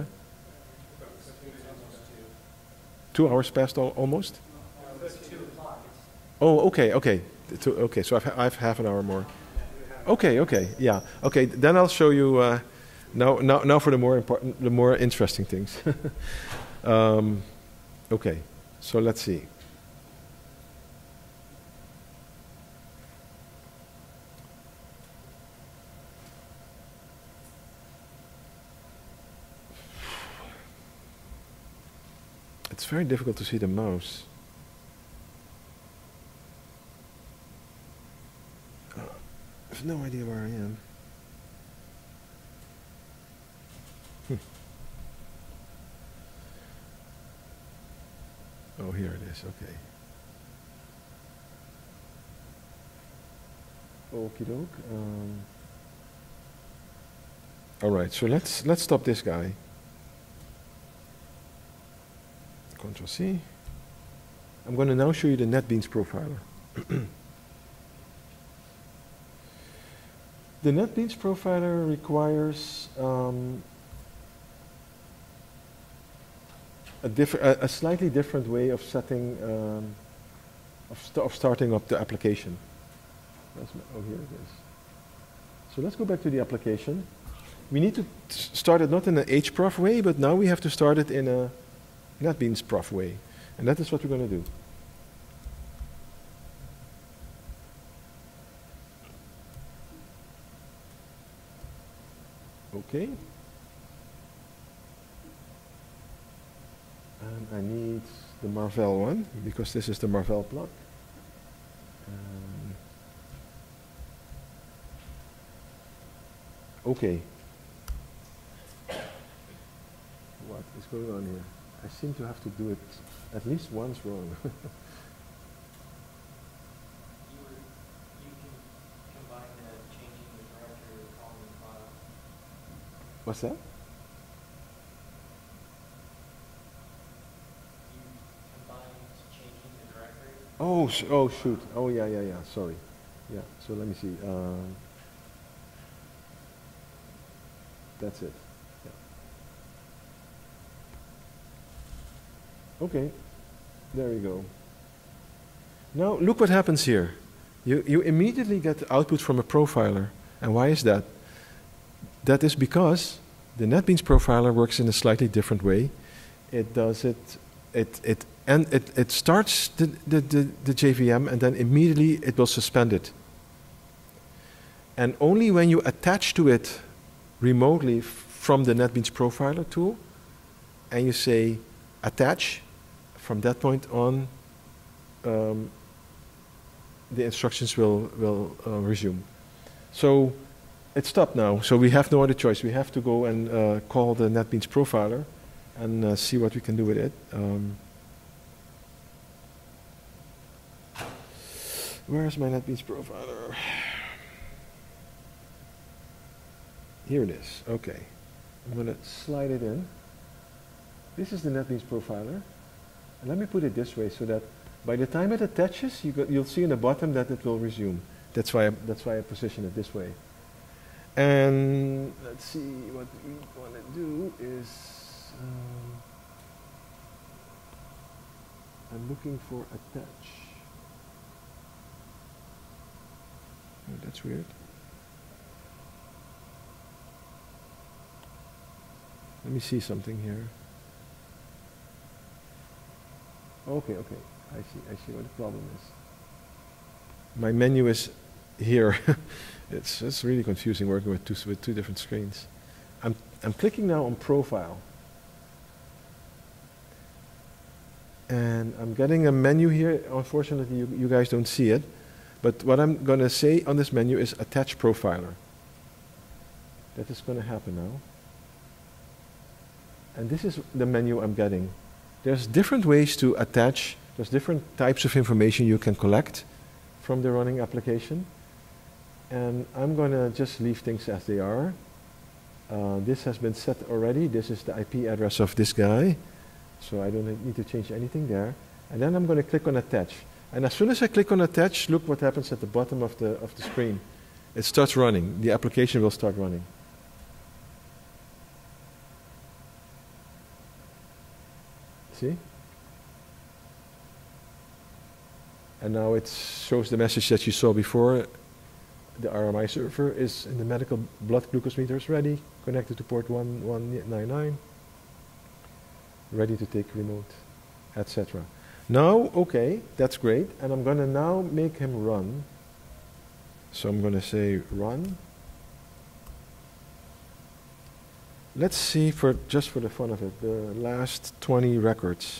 Two hours passed al almost? Oh, okay, okay. Two, okay, so I've, ha I've half an hour more. Okay, okay, yeah. Okay, then I'll show you uh, now, now, now for the more important, the more interesting things. um, okay, so let's see. It's very difficult to see the mouse. Uh, I have no idea where I am. Hmm. Oh, here it is. Okay. Okie doke. Um, all right. So let's let's stop this guy. Control C. I'm going to now show you the NetBeans profiler. The NetBeans profiler requires um, a, a, a slightly different way of setting, um, of, st of starting up the application. That's my, oh, here it is. So let's go back to the application. We need to start it not in an HProf way, but now we have to start it in a NetBeans prof way, and that is what we're going to do. Okay. And I need the Marvell one, because this is the Marvell plug. Um, okay. What is going on here? I seem to have to do it at least once wrong. you, were, you can combine the changing the directory with calling the file. What's that? You combine changing the directory. Oh, sh oh shoot. Oh yeah, yeah, yeah. Sorry. Yeah. So let me see. Um, that's it. Okay, there you go. Now look what happens here. You, you immediately get output from a profiler. And why is that? That is because the NetBeans profiler works in a slightly different way. It does it, it, it, and it, it starts the, the, the, the J V M, and then immediately it will suspend it. And only when you attach to it remotely from the NetBeans Profiler tool, and you say attach. From that point on, um, the instructions will, will uh, resume. So it stopped now, so we have no other choice. We have to go and uh, call the NetBeans Profiler and uh, see what we can do with it. Um, where is my NetBeans Profiler? Here it is, okay. I'm going to slide it in. This is the NetBeans Profiler. And let me put it this way so that by the time it attaches, you got, you'll see in the bottom that it will resume. That's why, I, that's why I position it this way. And let's see, what we want to do is, um, I'm looking for attach. Oh, that's weird. Let me see something here. Okay, okay. I see. I see what the problem is. My menu is here. it's it's really confusing working with two with two different screens. I'm I'm clicking now on Profile, and I'm getting a menu here. Unfortunately, you you guys don't see it, but what I'm going to say on this menu is Attach Profiler. That is going to happen now. And this is the menu I'm getting. There's different ways to attach. There's different types of information you can collect from the running application. And I'm going to just leave things as they are. Uh, this has been set already. This is the I P address of this guy. So I don't need to change anything there. And then I'm going to click on Attach. And as soon as I click on Attach, look what happens at the bottom of the, of the screen. It starts running. The application will start running. See? And now it shows the message that you saw before. The R M I server is in the medical blood glucose meter is ready, connected to port one one nine nine, ready to take remote, et cetera. Now, okay, that's great, and I'm going to now make him run. So I'm going to say run. Let's see, for just for the fun of it, the last twenty records.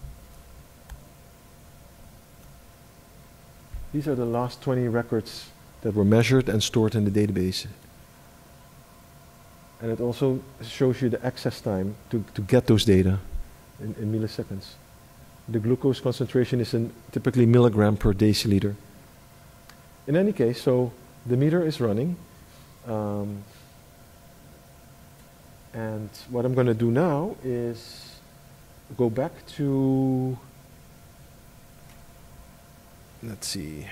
These are the last twenty records that were measured and stored in the database. And it also shows you the access time to, to get those data in, in milliseconds. The glucose concentration is in typically milligram per deciliter. In any case, so the meter is running. Um, and what I'm going to do now is go back to, let's see.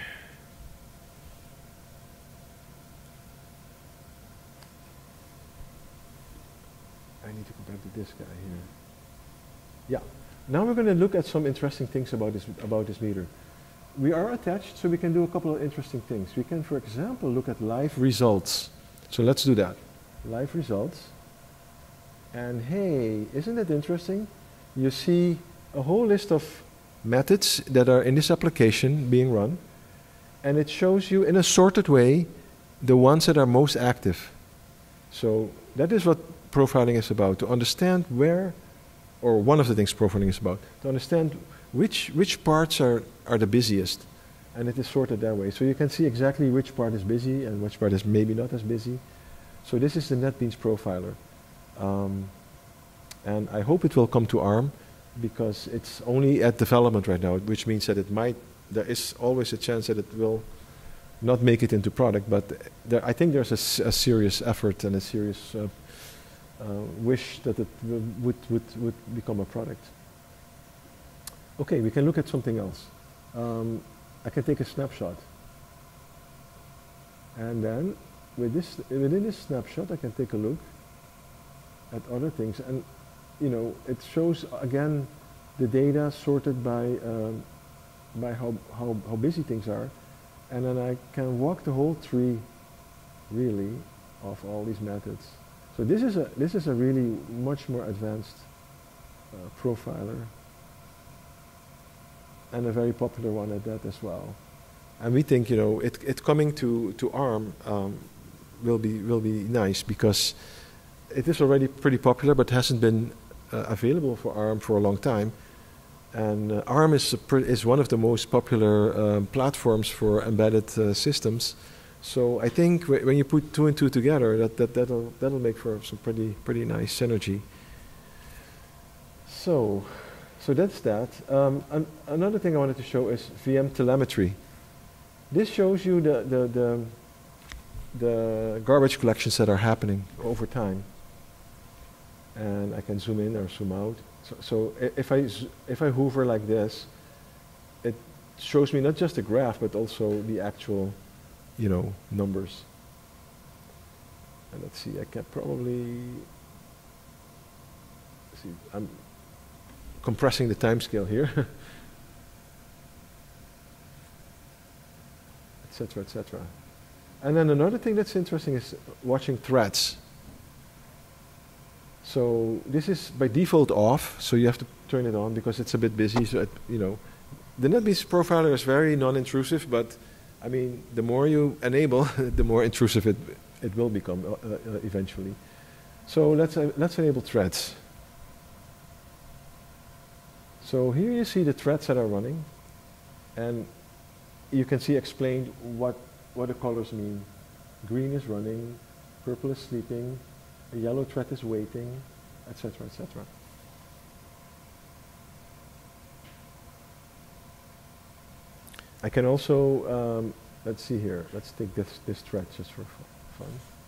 I need to go back to this guy here. Yeah. Now we're going to look at some interesting things about this, about this meter. We are attached, so we can do a couple of interesting things. We can, for example, look at live results. So let's do that. Live results. And hey, isn't it interesting? You see a whole list of methods that are in this application being run, and it shows you in a sorted way the ones that are most active. So that is what profiling is about, to understand where, or one of the things profiling is about, to understand which, which parts are, are the busiest, and it is sorted that way. So you can see exactly which part is busy and which part is maybe not as busy. So this is the NetBeans Profiler. Um, and I hope it will come to ARM, because it's only at development right now, which means that it might, there is always a chance that it will not make it into product, but there, I think there's a, a serious effort and a serious uh, uh, wish that it would, would, would become a product. Okay, we can look at something else. Um, I can take a snapshot. And then with this, within this snapshot, I can take a look at other things. And you know, it shows again the data sorted by, um, by how, how, how busy things are. And then I can walk the whole tree, really, of all these methods. So this is a, this is a really much more advanced uh, profiler, and a very popular one at that as well. And we think, you know, it, it coming to, to ARM um, will be, will be nice, because it is already pretty popular, but hasn't been uh, available for ARM for a long time. And uh, ARM is, a pr is one of the most popular um, platforms for embedded uh, systems. So I think w when you put two and two together, that, that, that'll, that'll make for some pretty, pretty nice synergy. So, so that's that. Um, an another thing I wanted to show is V M telemetry. This shows you the, the, the, the garbage collections that are happening over time. And I can zoom in or zoom out. So, so if I, if I hover like this, it shows me not just the graph, but also the actual, you know, numbers. And let's see, I can probably, see, I'm compressing the time scale here, et cetera, et cetera. And then another thing that's interesting is watching threads. So this is by default off, so you have to turn it on because it's a bit busy. So it, you know, the NetBeans profiler is very non-intrusive, but I mean, the more you enable, the more intrusive it it will become uh, uh, eventually. So let's uh, let's enable threads. So here you see the threads that are running, and you can see explained what what the colors mean. Green is running, purple is sleeping, a yellow thread is waiting, et cetera, et cetera. I can also, um, let's see here, let's take this, this thread just for fun.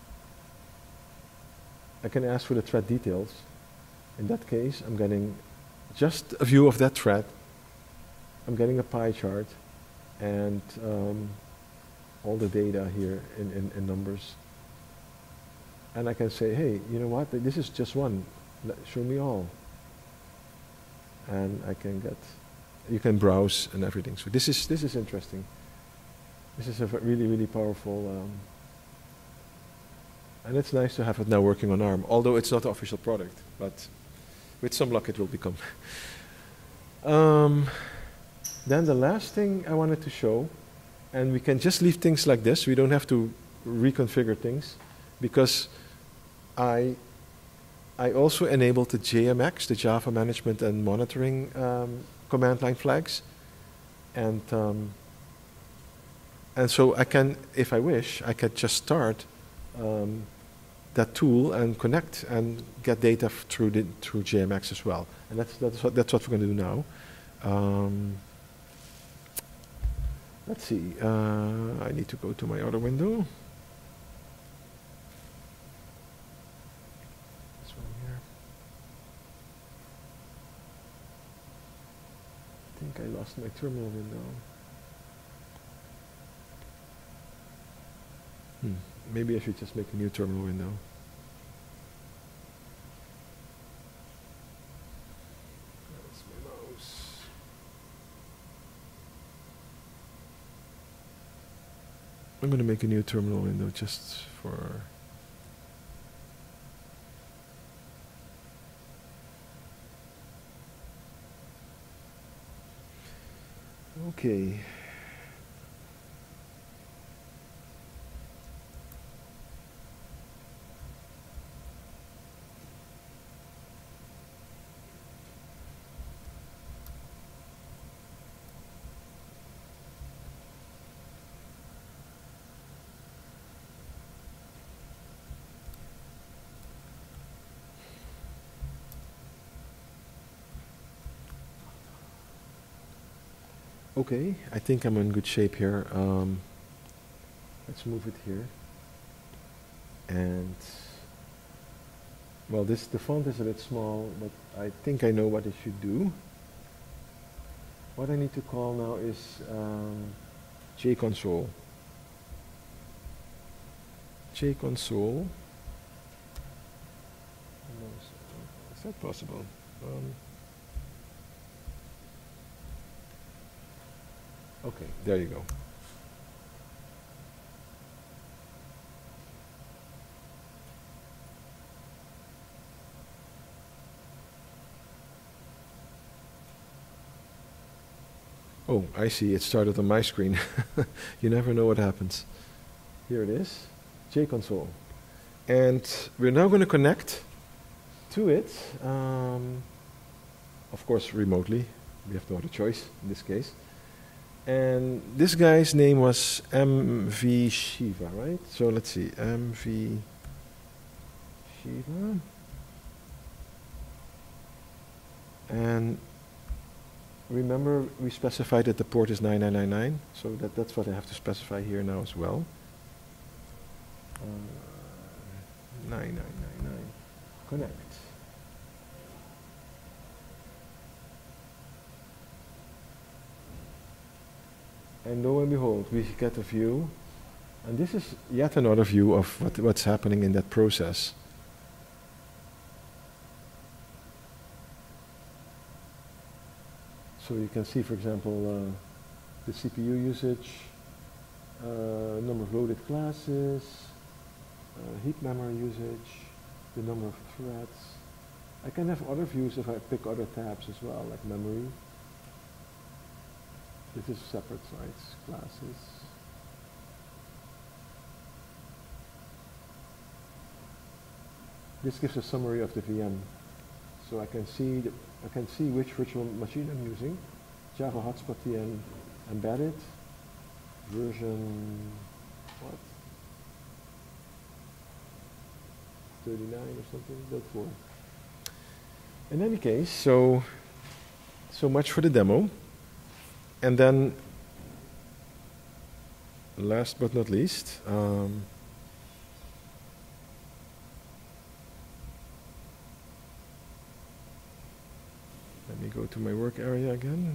I can ask for the thread details. In that case, I'm getting just a view of that thread. I'm getting a pie chart and um, all the data here in, in, in numbers. And I can say, hey, you know what, this is just one, Let, show me all. And I can get, you can browse and everything. So this is, this is interesting. This is a really, really powerful, um, and it's nice to have it now working on ARM, although it's not the official product, but with some luck it will become. um, then the last thing I wanted to show, and we can just leave things like this, we don't have to reconfigure things, because I, I also enabled the J M X, the Java Management and Monitoring um, command line flags. And, um, and so I can, if I wish, I could just start um, that tool and connect and get data through, the, through J M X as well. And that's, that's, what, that's what we're going to do now. Um, let's see, uh, I need to go to my other window. I think I lost my terminal window. Hmm. Maybe I should just make a new terminal window. That's my mouse. I'm going to make a new terminal window just for... Okay. Okay, I think I'm in good shape here. Um, let's move it here. And, well, this the font is a bit small, but I think I know what it should do. What I need to call now is um, JConsole. JConsole. Is that possible? Um, Okay, there you go. Oh, I see, it started on my screen. You never know what happens. Here it is, JConsole. And we're now going to connect to it, um, of course remotely. We have no other choice in this case. And this guy's name was M V Shiva, right? So let's see, M V Shiva. And remember, we specified that the port is nine nine nine nine, so that, that's what I have to specify here now as well. Uh, nine nine nine nine. Connect. And lo and behold, we get a view. And this is yet another view of what, what's happening in that process. So you can see, for example, uh, the C P U usage, uh, number of loaded classes, uh, heap memory usage, the number of threads. I can have other views if I pick other tabs as well, like memory. This is separate sites, classes. This gives a summary of the V M. So I can see the, I can see which virtual machine I'm using. Java Hotspot V M embedded, version what? thirty-nine or something, dot four. In any case, so so much for the demo. And then, last but not least, um, let me go to my work area again.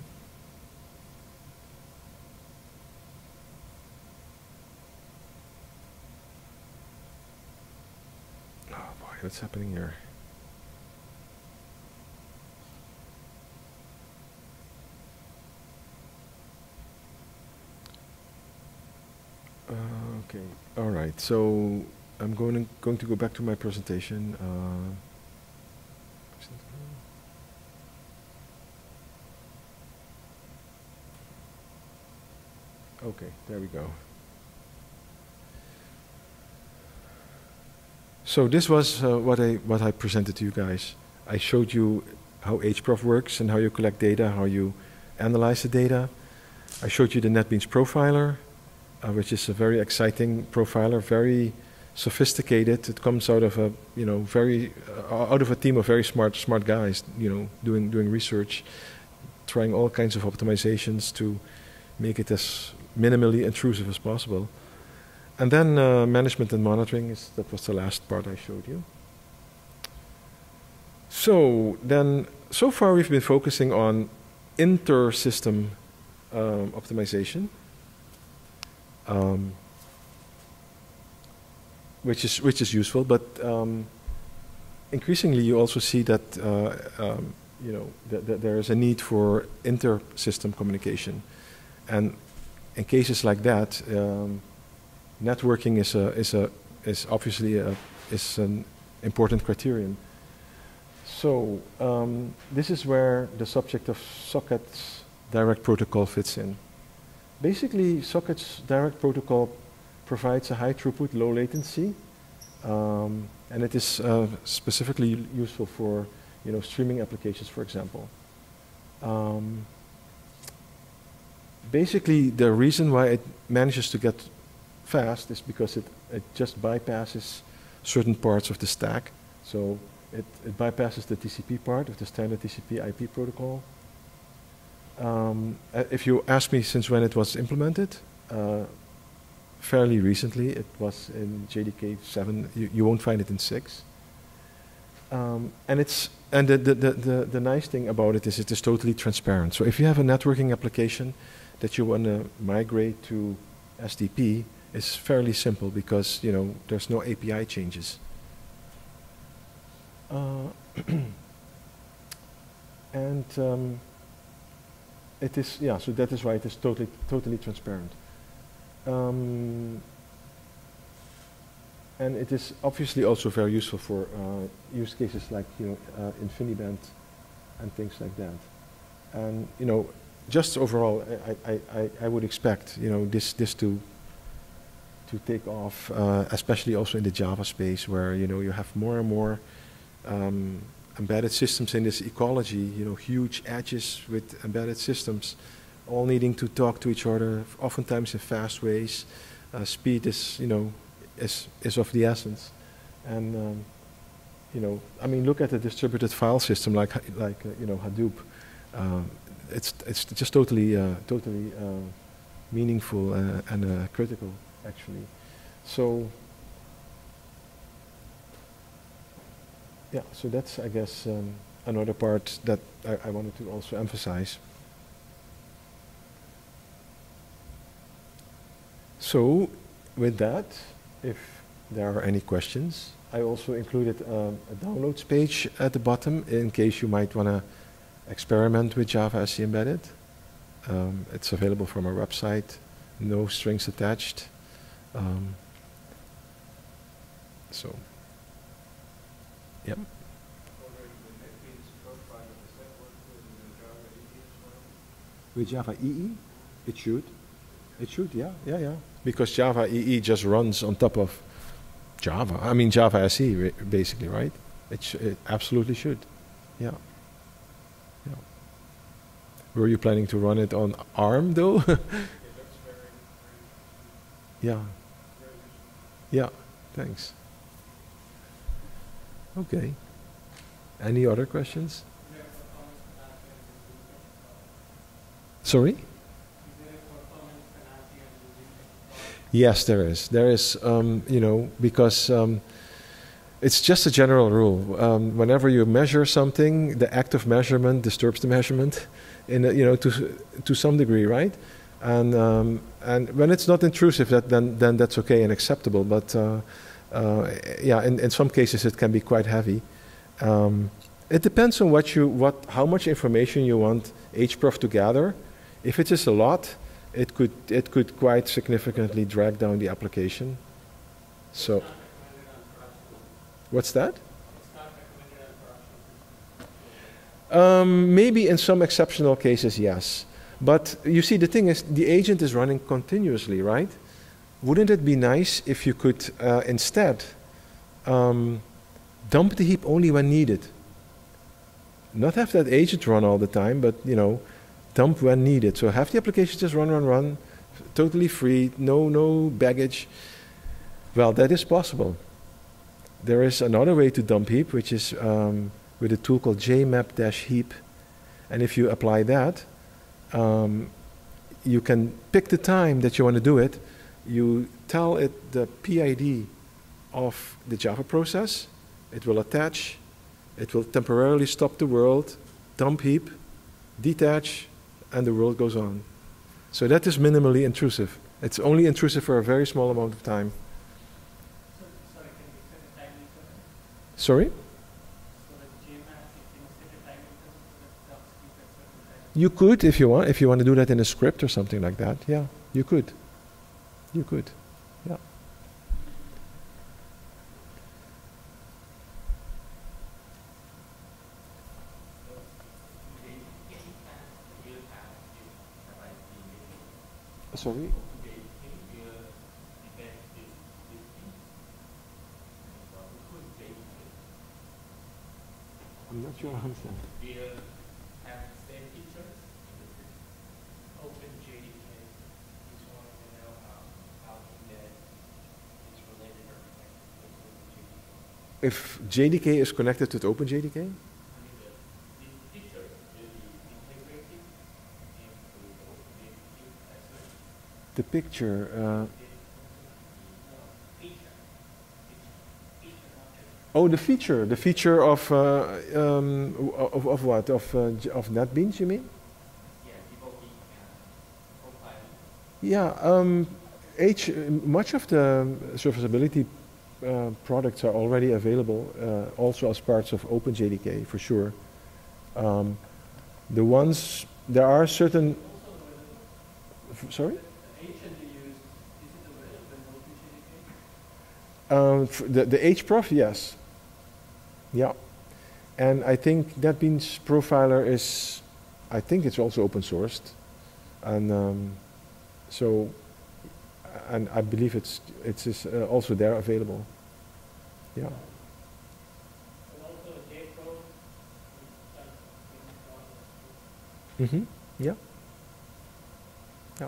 Oh boy, what's happening here? Uh, okay, all right, so I'm going to, going to go back to my presentation. Uh, Okay, there we go. So this was uh, what I what I presented to you guys. I showed you how H Prof works and how you collect data, how you analyze the data. I showed you the NetBeans profiler, uh, which is a very exciting profiler, very sophisticated. It comes out of a you know very uh, out of a team of very smart smart guys, you know, doing doing research, trying all kinds of optimizations to make it as minimally intrusive as possible. And then uh, management and monitoring, is, that was the last part I showed you. So then, so far we've been focusing on inter-system um, optimization, um, which is which is useful, but um, increasingly you also see that uh, um, you know that, that there is a need for inter-system communication. And in cases like that, um, networking is a is a is obviously a is an important criterion. So um, this is where the subject of sockets direct protocol fits in. Basically, sockets direct protocol provides a high throughput, low latency, um, and it is uh, specifically useful for you know streaming applications, for example. Um, Basically, the reason why it manages to get fast is because it, it just bypasses certain parts of the stack. So it, it bypasses the T C P part of the standard T C P I P protocol. Um, uh, if you ask me since when it was implemented, uh, fairly recently. It was in J D K seven. You, you won't find it in six. Um, and it's and the, the, the, the, the nice thing about it is it is totally transparent. So if you have a networking application that you want to migrate to S D P, it's fairly simple because you know there's no A P I changes. Uh, and um, it is yeah. So that is why it is totally totally transparent. Um, and it is obviously also very useful for uh, use cases like you know uh, InfiniBand and things like that. And you know. Just overall, I, I, I, I would expect you know this this to to take off, uh, especially also in the Java space, where you know you have more and more um, embedded systems in this ecology. You know, huge edges with embedded systems, all needing to talk to each other, oftentimes in fast ways. Uh, speed is, you know, is is of the essence, and um, you know, I mean, look at the distributed file system like like uh, you know Hadoop. Um, it's it's just totally uh, totally uh, meaningful uh, and uh, critical, actually. So yeah, so that's, I guess, um, another part that I, I wanted to also emphasize. So with that, if there are any questions, I also included um, a downloads page at the bottom in case you might want to experiment with Java S E Embedded. Um, it's available from our website, no strings attached. Um, so, yep. With Java E E, it should. It should, yeah, yeah, yeah. Because Java E E just runs on top of Java. I mean Java S E, basically, right? It, sh it absolutely should. Yeah. Yeah. Were you planning to run it on ARM, though? Yeah. Yeah. Thanks. Okay. Any other questions? Sorry? Yes, there is. There is, um, you know, because um, it's just a general rule. Um, whenever you measure something, the act of measurement disturbs the measurement, in a, you know, to to some degree, right? And um, and when it's not intrusive, that then then that's okay and acceptable. But uh, uh, yeah, in, in some cases it can be quite heavy. Um, it depends on what you what how much information you want H Prof to gather. If it is a lot, it could it could quite significantly drag down the application. So, what's that? Um, maybe in some exceptional cases, yes. But you see, the thing is, the agent is running continuously, right? Wouldn't it be nice if you could uh, instead um, dump the heap only when needed? Not have that agent run all the time, but you know, dump when needed. So have the application just run, run, run, totally free, no, no baggage. Well, that is possible. There is another way to dump heap, which is um, with a tool called jmap-heap. And if you apply that, um, you can pick the time that you want to do it. You tell it the P I D of the Java process. It will attach. It will temporarily stop the world, dump heap, detach, and the world goes on. So that is minimally intrusive. It's only intrusive for a very small amount of time. So, sorry, can you set a time limit? Sorry? So the Jmap, you can set a time limit so that dumps keep at certain time? You could, if you want, if you want to do that in a script or something like that. Yeah, you could. You could. Yeah. Sorry? I'm not sure I understand. OpenJDK, just wanted to know how, how Embedded is related or connected with OpenJDK. If J D K is connected to OpenJDK? I mean, the, the feature will be integrated into OpenJDK as well. The picture, uh, oh, the feature, the feature of, uh, um, of, of what? Of, uh, J- of NetBeans, you mean? Yeah, um, H, much of the serviceability uh, products are already available, uh, also as parts of OpenJDK, for sure. Um, the ones, there are certain, f- sorry? Um, f- the, the H Prof, yes. Yeah. And I think NetBeans Profiler is, I think it's also open sourced. And um, so and I believe it's it's is, uh, also there available. Yeah. And also J-Code, uh, Mm-hmm. Yeah. Yeah.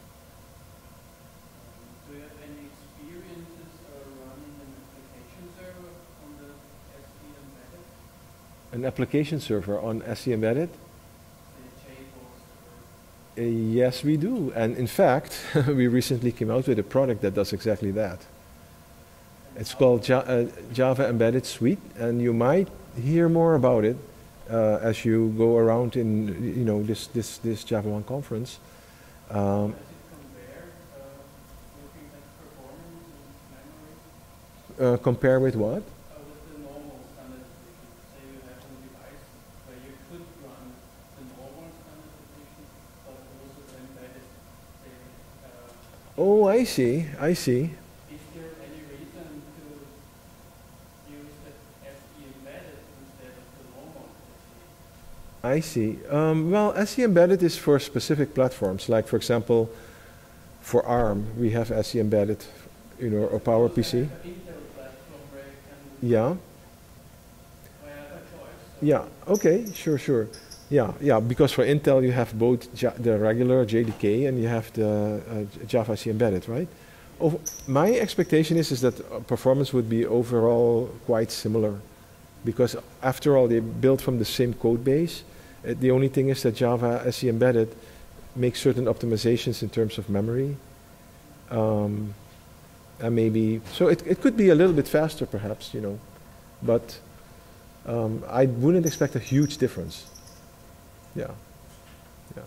Do you have any experiences uh, running an application server on the S E embedded? An application server on S E Embedded? Say JBoss or Uh, yes, we do. And in fact, we recently came out with a product that does exactly that. It's called ja uh, Java Embedded Suite, and you might hear more about it uh, as you go around in, you know, this this this Java one conference. Um, does it compare uh, looking at performance and memory uh, compare with what? uh, with the normal standard edition? Say you have a device where you could run the normal standard edition, but also the embedded. Say, uh, Oh, I see. I see. is there any reason to use the S E embedded instead of the normal S E? I see. Um, well, S E Embedded is for specific platforms, like for example, for ARM, we have S E Embedded, you know, or PowerPC. Intel platform where you can Yeah. where you have a choice. So Yeah. Okay. Sure. Sure. Yeah. Yeah. Because for Intel, you have both ja the regular J D K and you have the uh, Java S E Embedded, right? Ov my expectation is is that uh, performance would be overall quite similar, because after all, they build from the same code base. Uh, the only thing is that Java S E Embedded makes certain optimizations in terms of memory. Um, and maybe, so it, it could be a little bit faster perhaps, you know, but um, I wouldn't expect a huge difference. Yeah, yeah.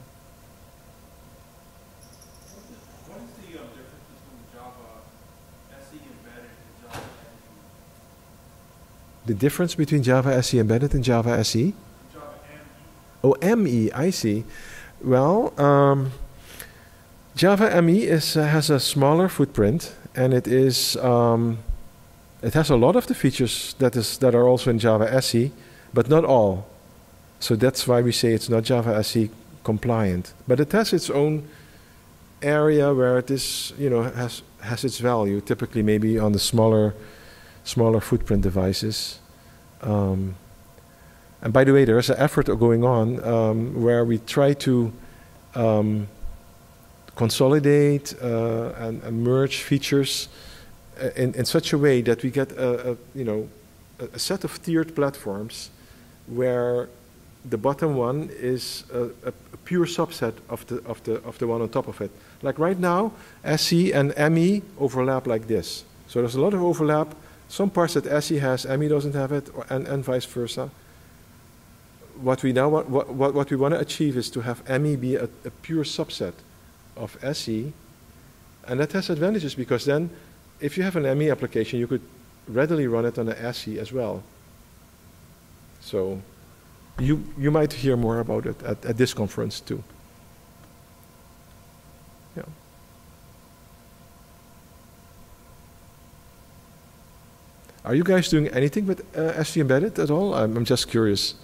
what is the uh, difference between Java S E embedded and Java S E? The difference between Java S E Embedded and Java S E? Java M E. Oh, M E, I see. Well, um, Java M E is, uh, has a smaller footprint, and it is um, it has a lot of the features that is that are also in Java S E, but not all. So that's why we say it's not Java S E compliant. But it has its own area where it is, you know, has has its value. Typically, maybe on the smaller smaller footprint devices. Um, and by the way, there is an effort going on um, where we try to um, consolidate uh, and, and merge features uh, in, in such a way that we get a, a you know a, a set of tiered platforms where the bottom one is a, a, a pure subset of the of the of the one on top of it. Like right now, S E and M E overlap like this. So there's a lot of overlap. Some parts that S E has, M E doesn't have it, or, and, and vice versa. What we now want, what, what, what we want to achieve is to have M E be a, a pure subset of S E, and that has advantages because then, if you have an M E application, you could readily run it on a S E as well. So, you you might hear more about it at, at this conference too. Yeah. Are you guys doing anything with uh, S E Embedded at all? I'm, I'm just curious.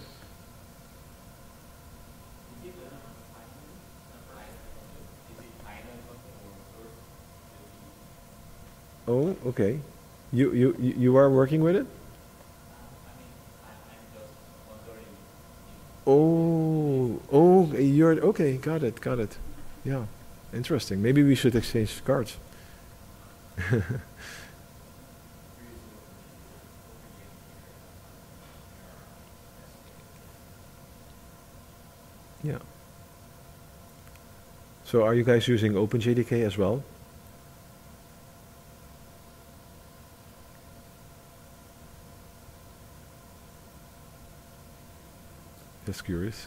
Oh, okay. You you you you are working with it? Oh, oh, you're okay. Got it, got it. Yeah, interesting. Maybe we should exchange cards. Yeah. So, are you guys using OpenJDK as well? Just curious.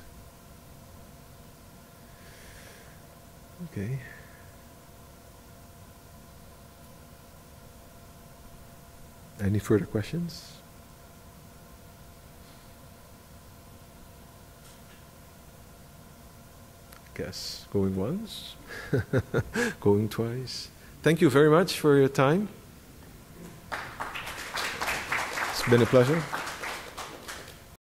Okay. Any further questions? Guess going once, going twice. Thank you very much for your time. It's been a pleasure.